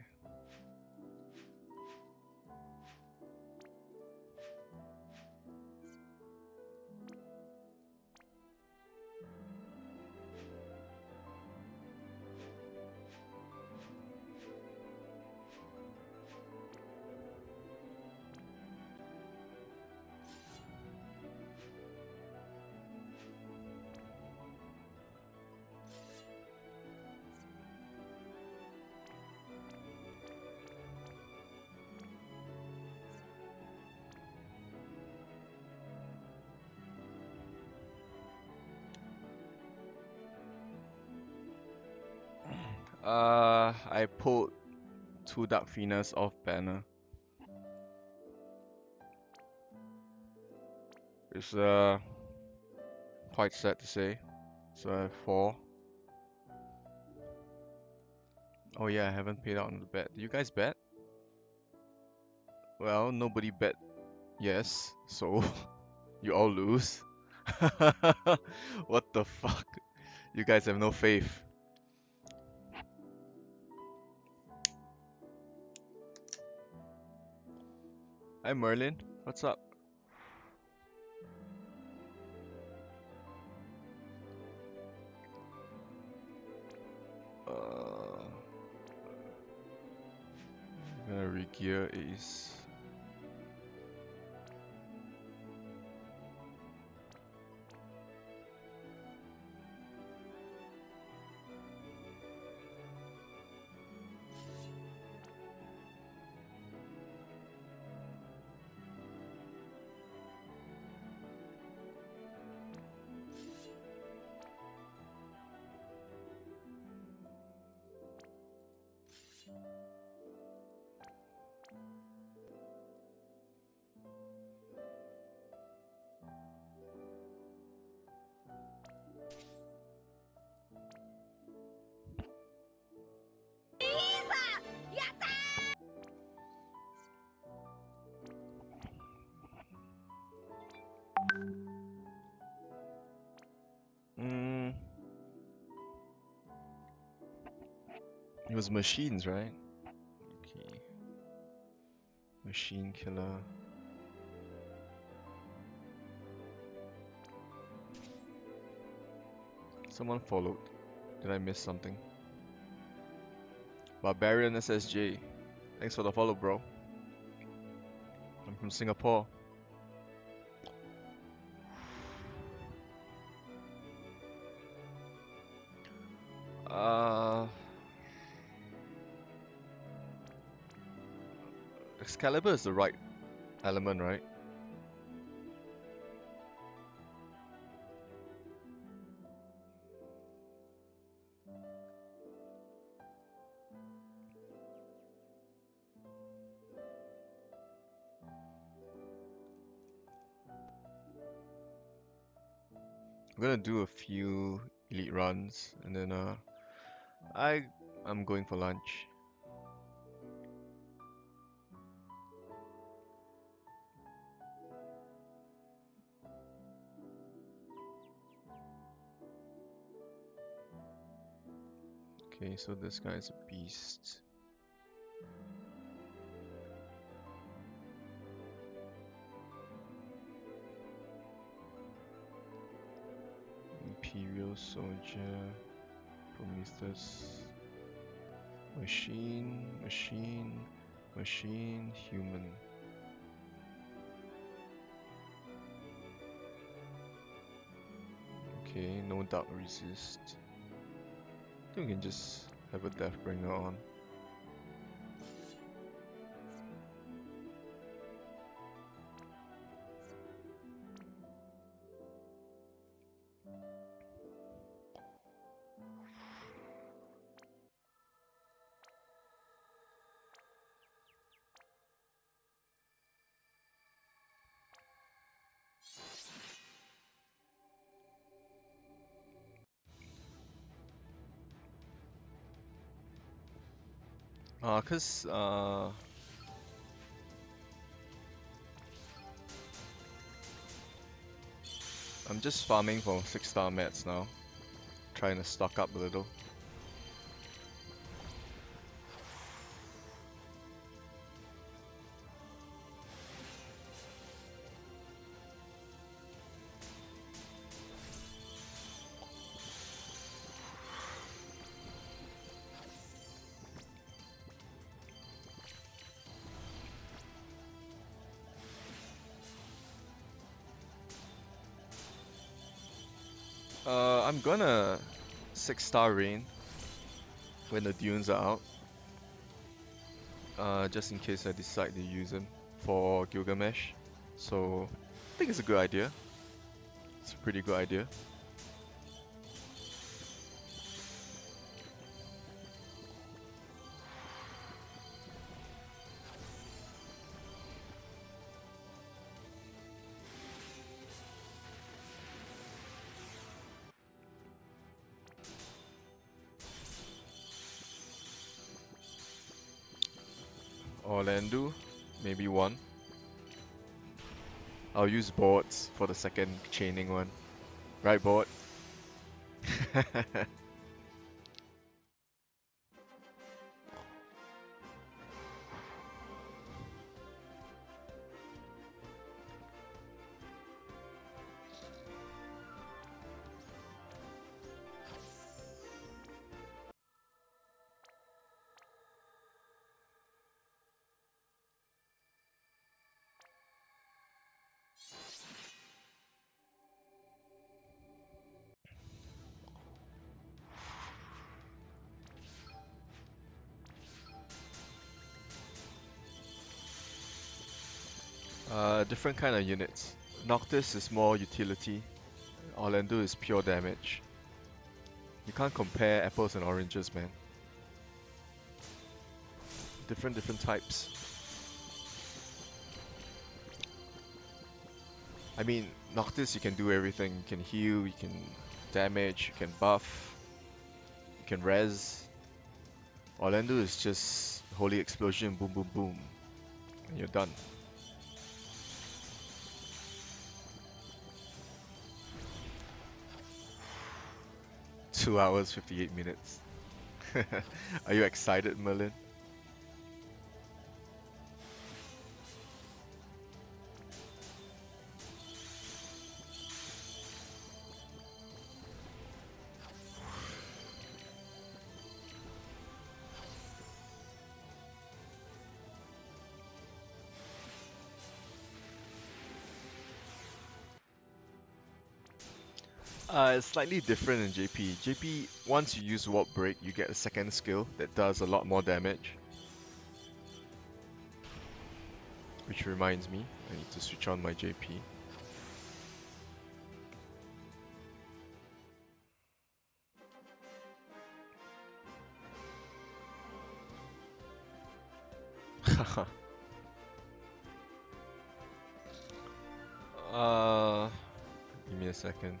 C: I pulled 2 Dark Finas off banner. It's quite sad to say. So I have 4. Oh yeah, I haven't paid out on the bet. Do you guys bet? Well, nobody bet yes, so you all lose. What the fuck? You guys have no faith. Hi Merlin, what's up? I'm gonna re-gear Ace. It was machines, right? Okay. Machine killer. Someone followed. Did I miss something? Barbarian SSJ. Thanks for the follow, bro. I'm from Singapore. Excalibur is the right element, right? I'm gonna do a few elite runs and then I'm going for lunch. Okay, so this guy's a beast. Imperial Soldier, Prometheus, Machine, Human. Okay, no Dark Resist. I think we can just have a Deathbringer on. Cause I'm just farming for 6-star mats now, trying to stock up a little. I'm gonna 6-star rain when the dunes are out. Just in case I decide to use them for Gilgamesh. So I think it's a good idea. It's a pretty good idea. Orlando, maybe one. I'll use boards for the second chaining one. Right, board? Different kind of units. Noctis is more utility. Orlando is pure damage. You can't compare apples and oranges, man. Different types. I mean, Noctis you can do everything. You can heal, you can damage, you can buff, you can res. Orlando is just Holy Explosion, boom boom boom, and you're done. Two hours, 58 minutes. Are you excited, Merlin? It's slightly different in JP. JP, once you use Warp Break, you get a second skill that does a lot more damage. Which reminds me, I need to switch on my JP. Give me a second.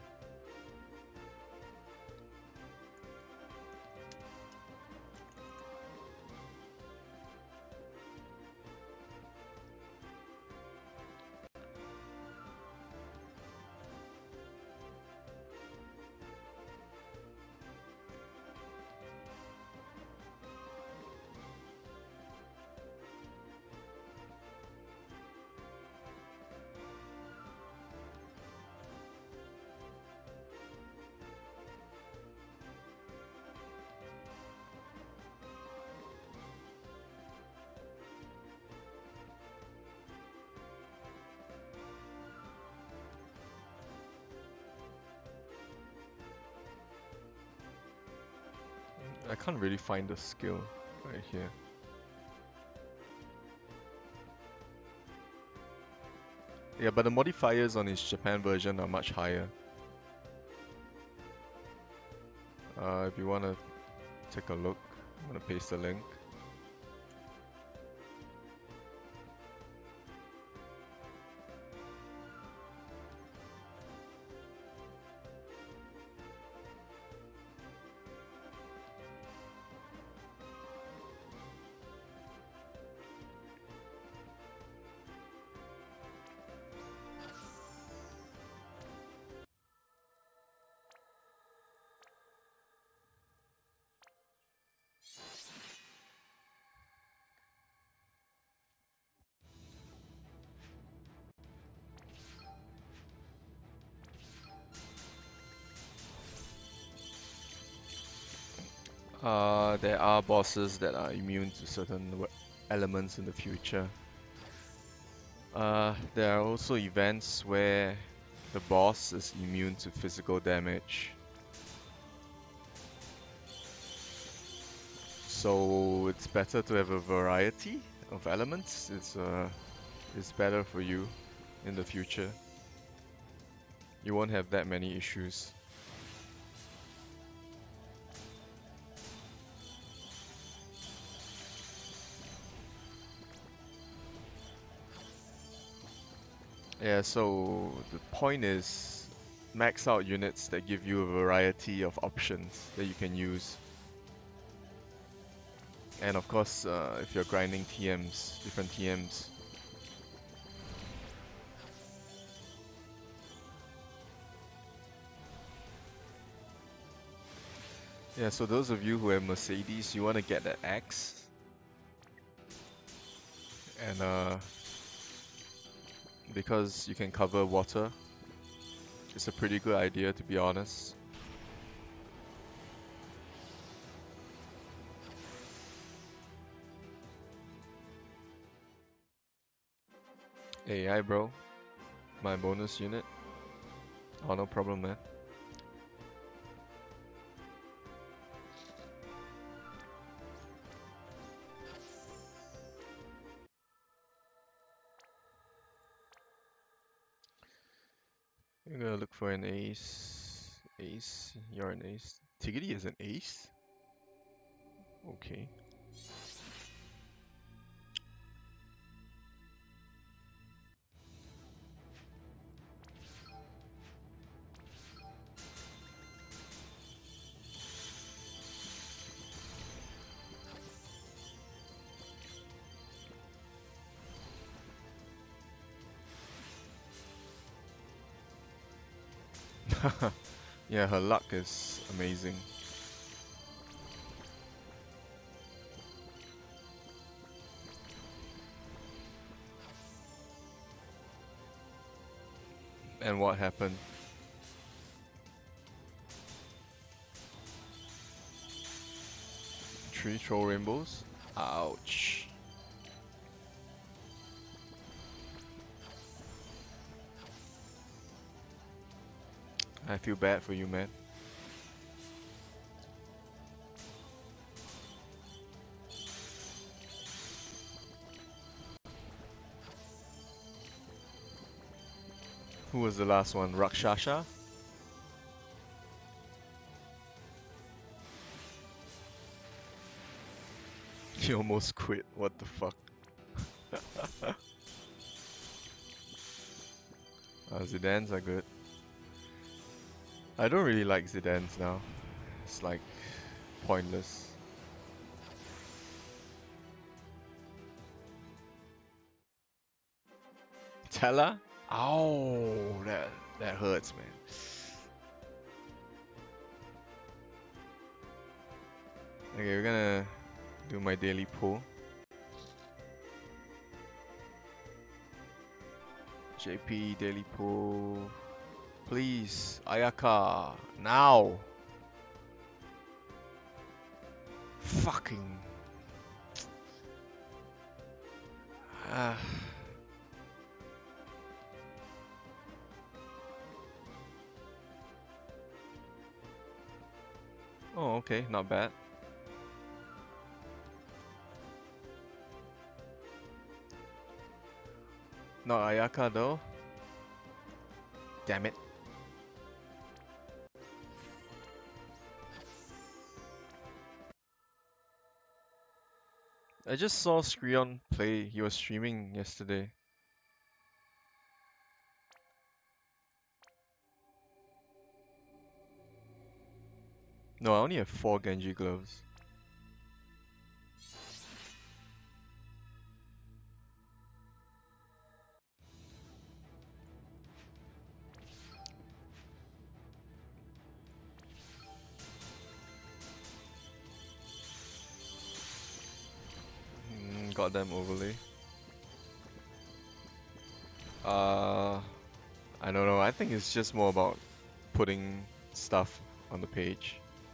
C: I can't really find the skill right here. Yeah, but the modifiers on his Japan version are much higher. If you want to take a look, I'm going to paste the link. There are bosses that are immune to certain elements in the future. There are also events where the boss is immune to physical damage. So it's better to have a variety of elements. It's better for you in the future. You won't have that many issues. Yeah, so the point is max out units that give you a variety of options that you can use. And of course, if you're grinding TMs, different TMs. Yeah, so those of you who have Mercedes, you want to get that X. And because you can cover water, it's a pretty good idea, to be honest. Hey, hi bro. My bonus unit. Oh, no problem, man. I'm gonna look for an ace. Ace, you're an ace. Tiggity is an ace? Okay. Yeah, her luck is amazing. And what happened? Three troll rainbows? Ouch. I feel bad for you, man. Who was the last one? Rakshasha? He almost quit. What the fuck? Zidans are good. I don't really like Zidans now. It's like pointless. Tella? Oh, that hurts, man. Okay, we're gonna do my daily pull. JP daily pull. Please, Ayaka, now. Fucking. Ah. Oh, okay, not bad. Not Ayaka though. Damn it. I just saw Skrion play. He was streaming yesterday. No, I only have 4 Genji gloves. Got them overlay. I don't know. I think it's just more about putting stuff on the page.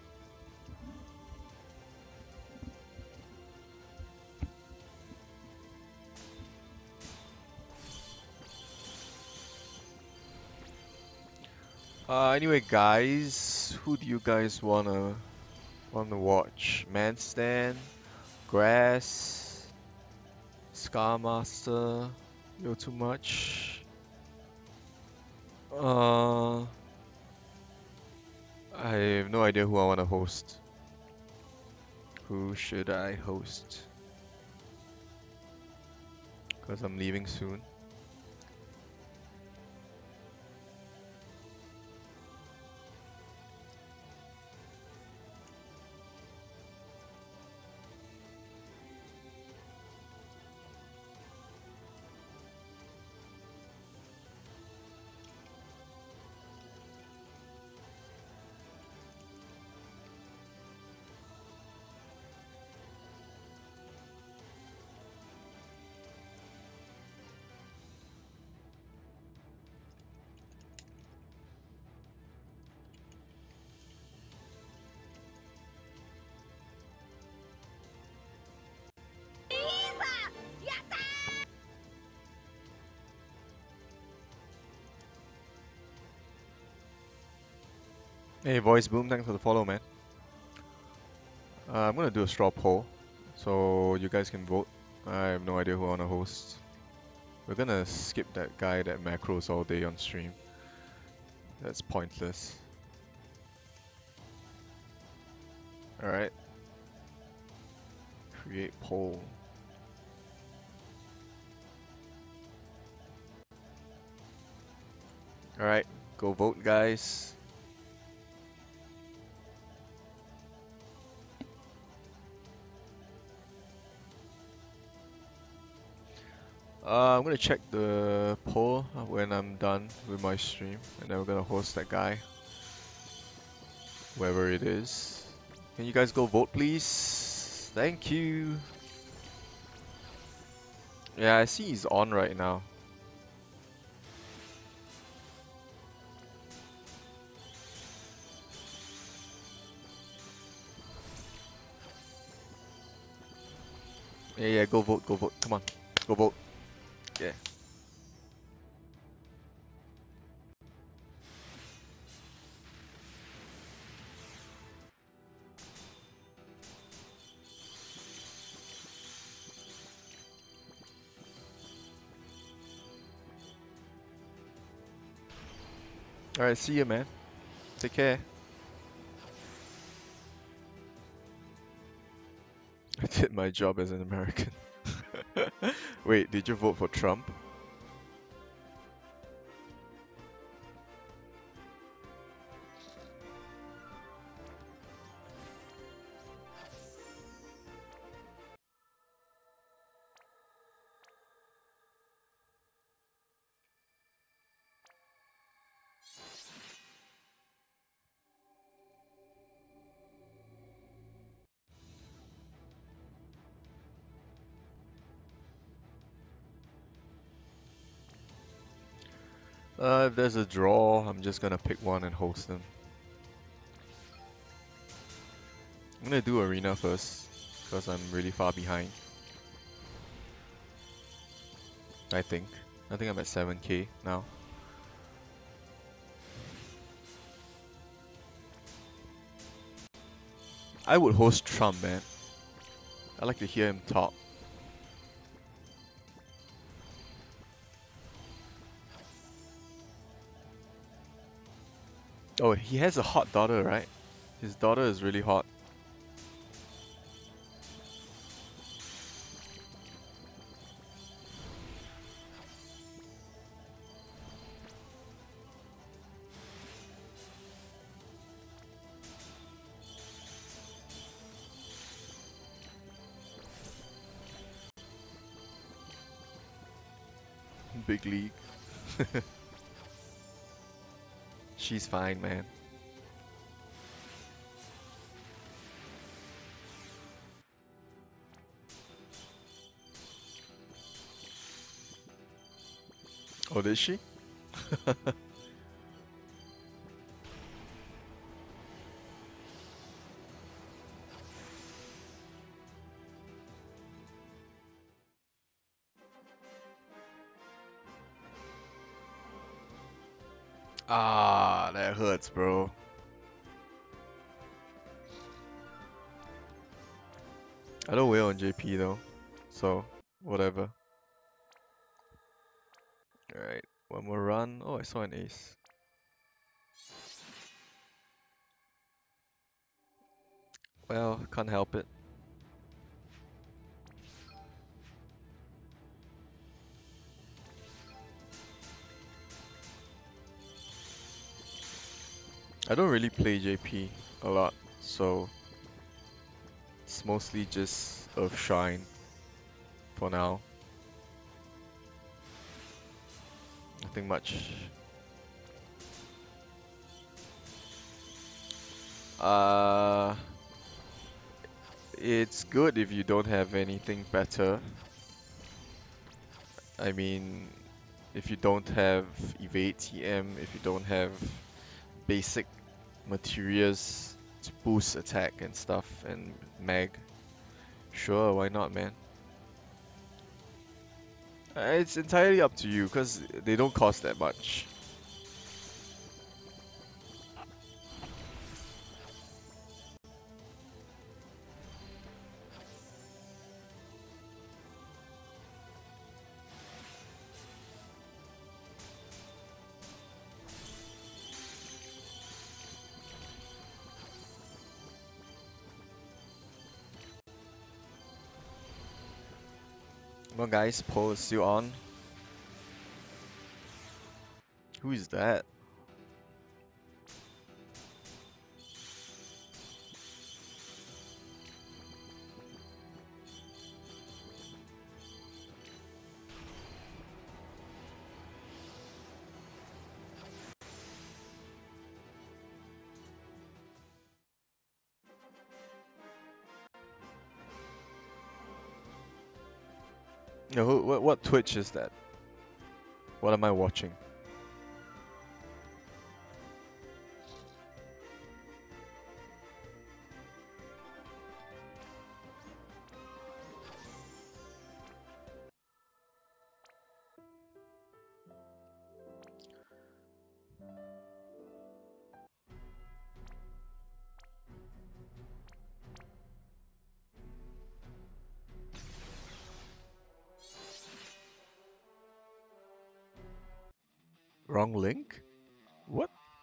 C: Anyway, guys, who do you guys wanna watch? Manstand, Grass, Scarmaster, Yo Too Much. I have no idea who I wanna host. Who should I host? Cause I'm leaving soon. Hey, Voice Boom, thanks for the follow, man. I'm gonna do a straw poll, so you guys can vote. I have no idea who I wanna host. We're gonna skip that guy that macros all day on stream. That's pointless. Alright. Create poll. Alright, go vote, guys. I'm gonna check the poll when I'm done with my stream, and then we're gonna host that guy. Whoever it is. Can you guys go vote, please? Thank you. Yeah, I see he's on right now. Yeah, go vote, go vote. Come on, go vote. Yeah. Alright, see you, man. Take care. I did my job as an American. Wait, did you vote for Trump? If there's a draw, I'm just gonna pick one and host them. I'm gonna do arena first, because I'm really far behind. I think. I think I'm at 7k now. I would host Trump, man. I like to hear him talk. Oh, he has a hot daughter, right? His daughter is really hot. Big league. She's fine, man. Oh, did she? Ah, that hurts, bro. I don't wait on JP though, so whatever. Alright, one more run. Oh, I saw an ace. Well, can't help it. I don't really play JP a lot, so it's mostly just Earthshine for now. Nothing much. Uh, it's good if you don't have anything better. I mean, if you don't have evade TM, if you don't have basic materials to boost attack and stuff and mag, sure, why not, man? It's entirely up to you because they don't cost that much. Come on, guys, poll is still on. Who is that? No, what Twitch is that? What am I watching? Wrong link? What?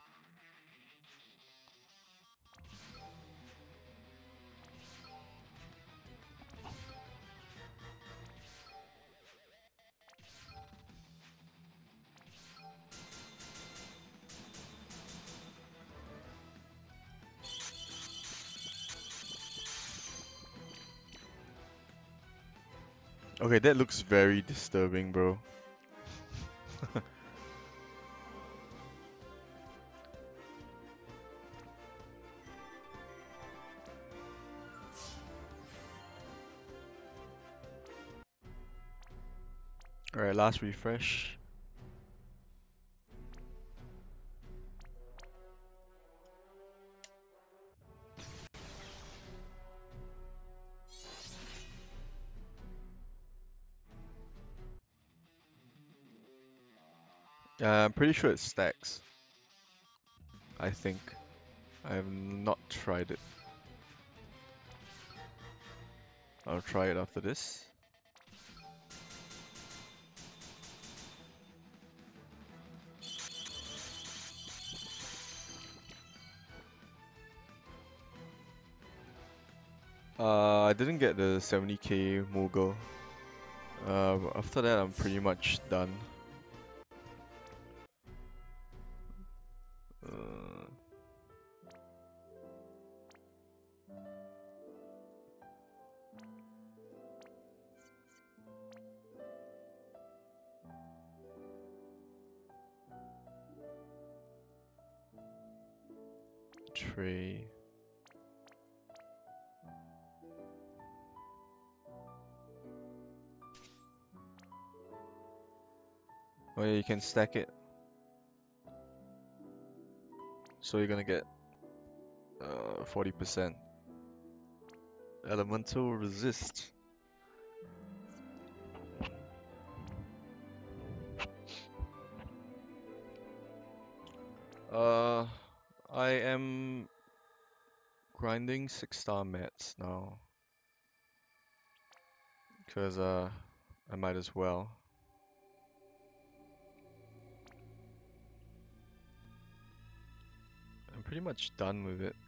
C: Okay, that looks very disturbing, bro. Alright, last refresh. I'm pretty sure it stacks. I think. I have not tried it. I'll try it after this. I didn't get the 70k Mogul. After that, I'm pretty much done. Uh, Tray. Oh yeah, you can stack it. So you're gonna get 40% elemental resist. Uh, I am grinding 6-star mats now. Because I might as well. I'm pretty much done with it.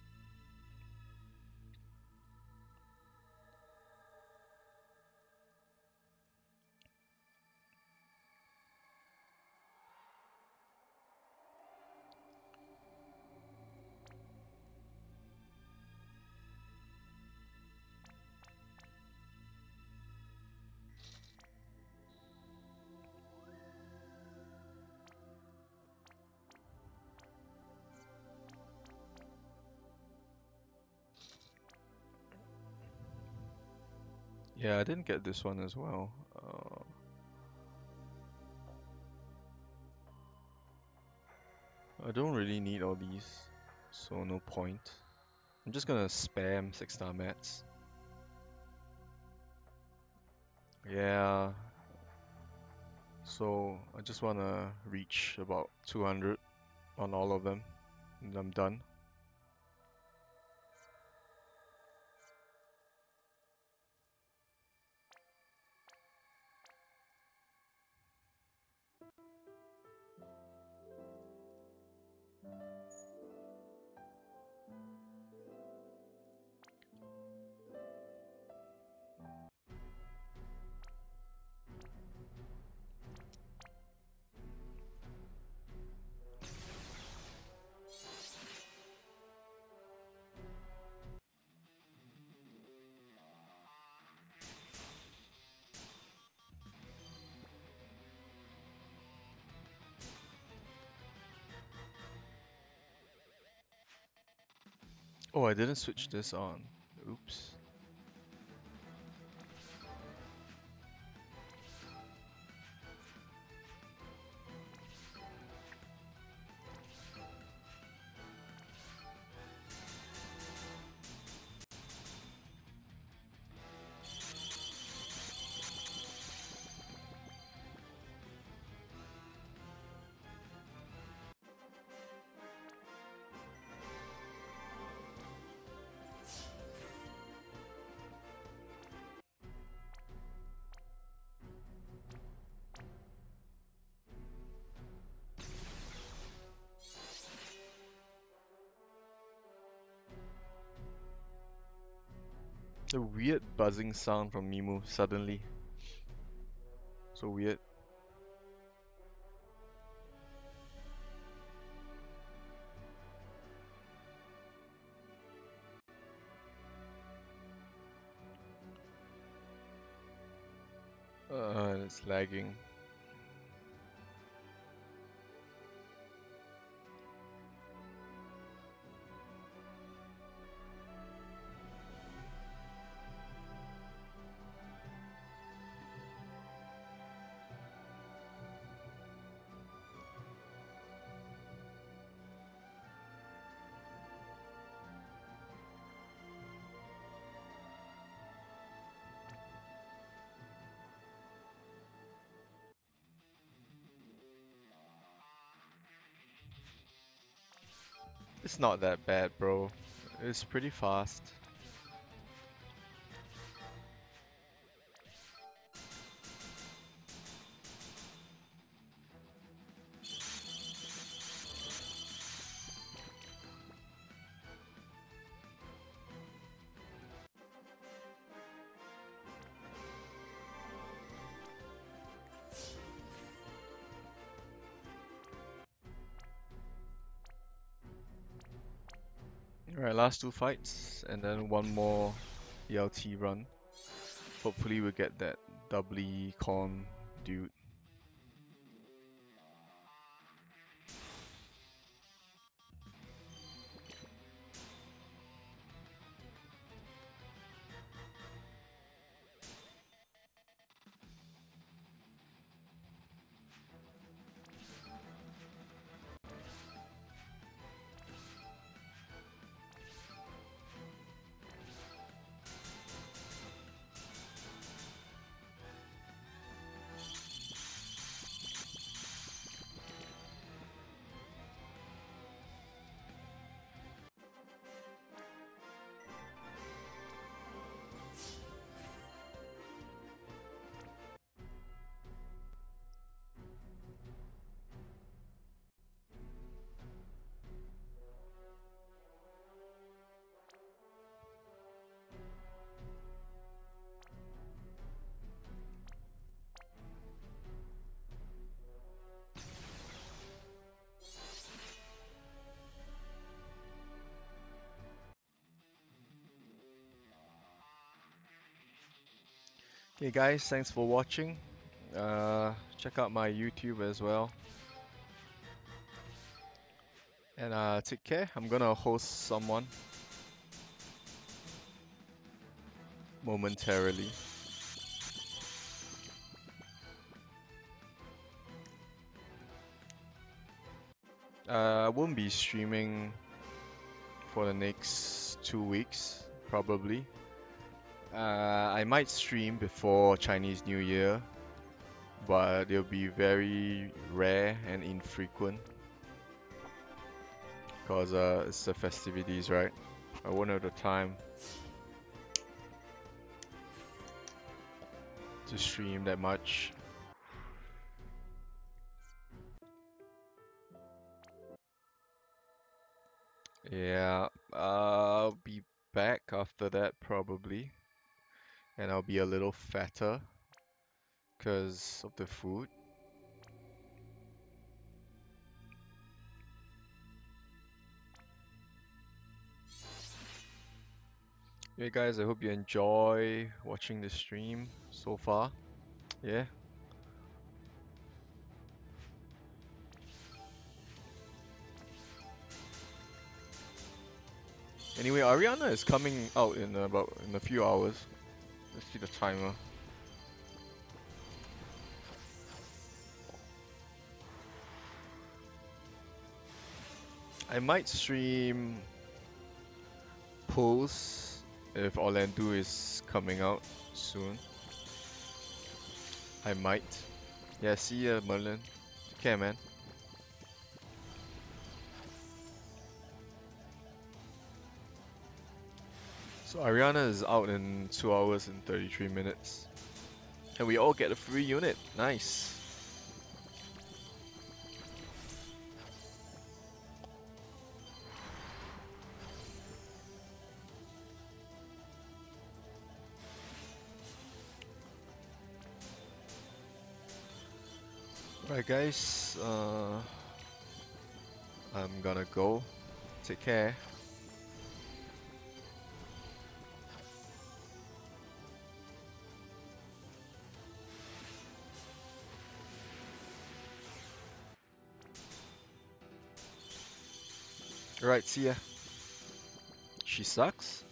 C: Yeah, I didn't get this one as well. I don't really need all these, so no point. I'm just gonna spam 6-star mats. Yeah. So I just wanna reach about 200 on all of them, and I'm done. Oh, I didn't switch this on. Oops. A weird buzzing sound from Mimu suddenly. So weird. It's lagging. It's not that bad, bro. It's pretty fast. Alright, last two fights, and then one more ELT run. Hopefully we'll get that doubly con dude. Hey guys, thanks for watching. Check out my YouTube as well. And take care. I'm gonna host someone momentarily. I won't be streaming for the next 2 weeks, probably. I might stream before Chinese New Year, but it'll be very rare and infrequent because it's the festivities, right? I won't have the time to stream that much. Yeah, I'll be back after that probably, and I'll be a little fatter because of the food. Hey guys, I hope you enjoy watching the stream so far. Yeah. Anyway, Ariana is coming out in a few hours. Let's see the timer. I might stream pulls if Orlando is coming out soon. I might. Yeah, see ya, Merlin. Take care, man. So Ariana is out in 2 hours and 33 minutes. And we all get a free unit. Nice. Alright guys, I'm gonna go. Take care. Right, see ya. She sucks.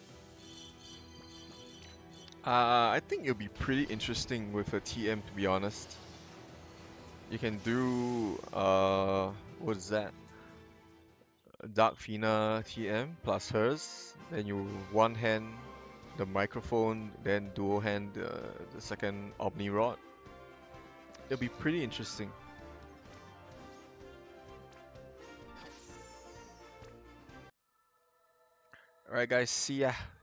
C: I think it'll be pretty interesting with a TM, to be honest. You can do what is that? Dark Fina TM plus hers. Then you one hand the microphone, then dual hand the second Omni Rod. It'll be pretty interesting. Alright guys, see ya.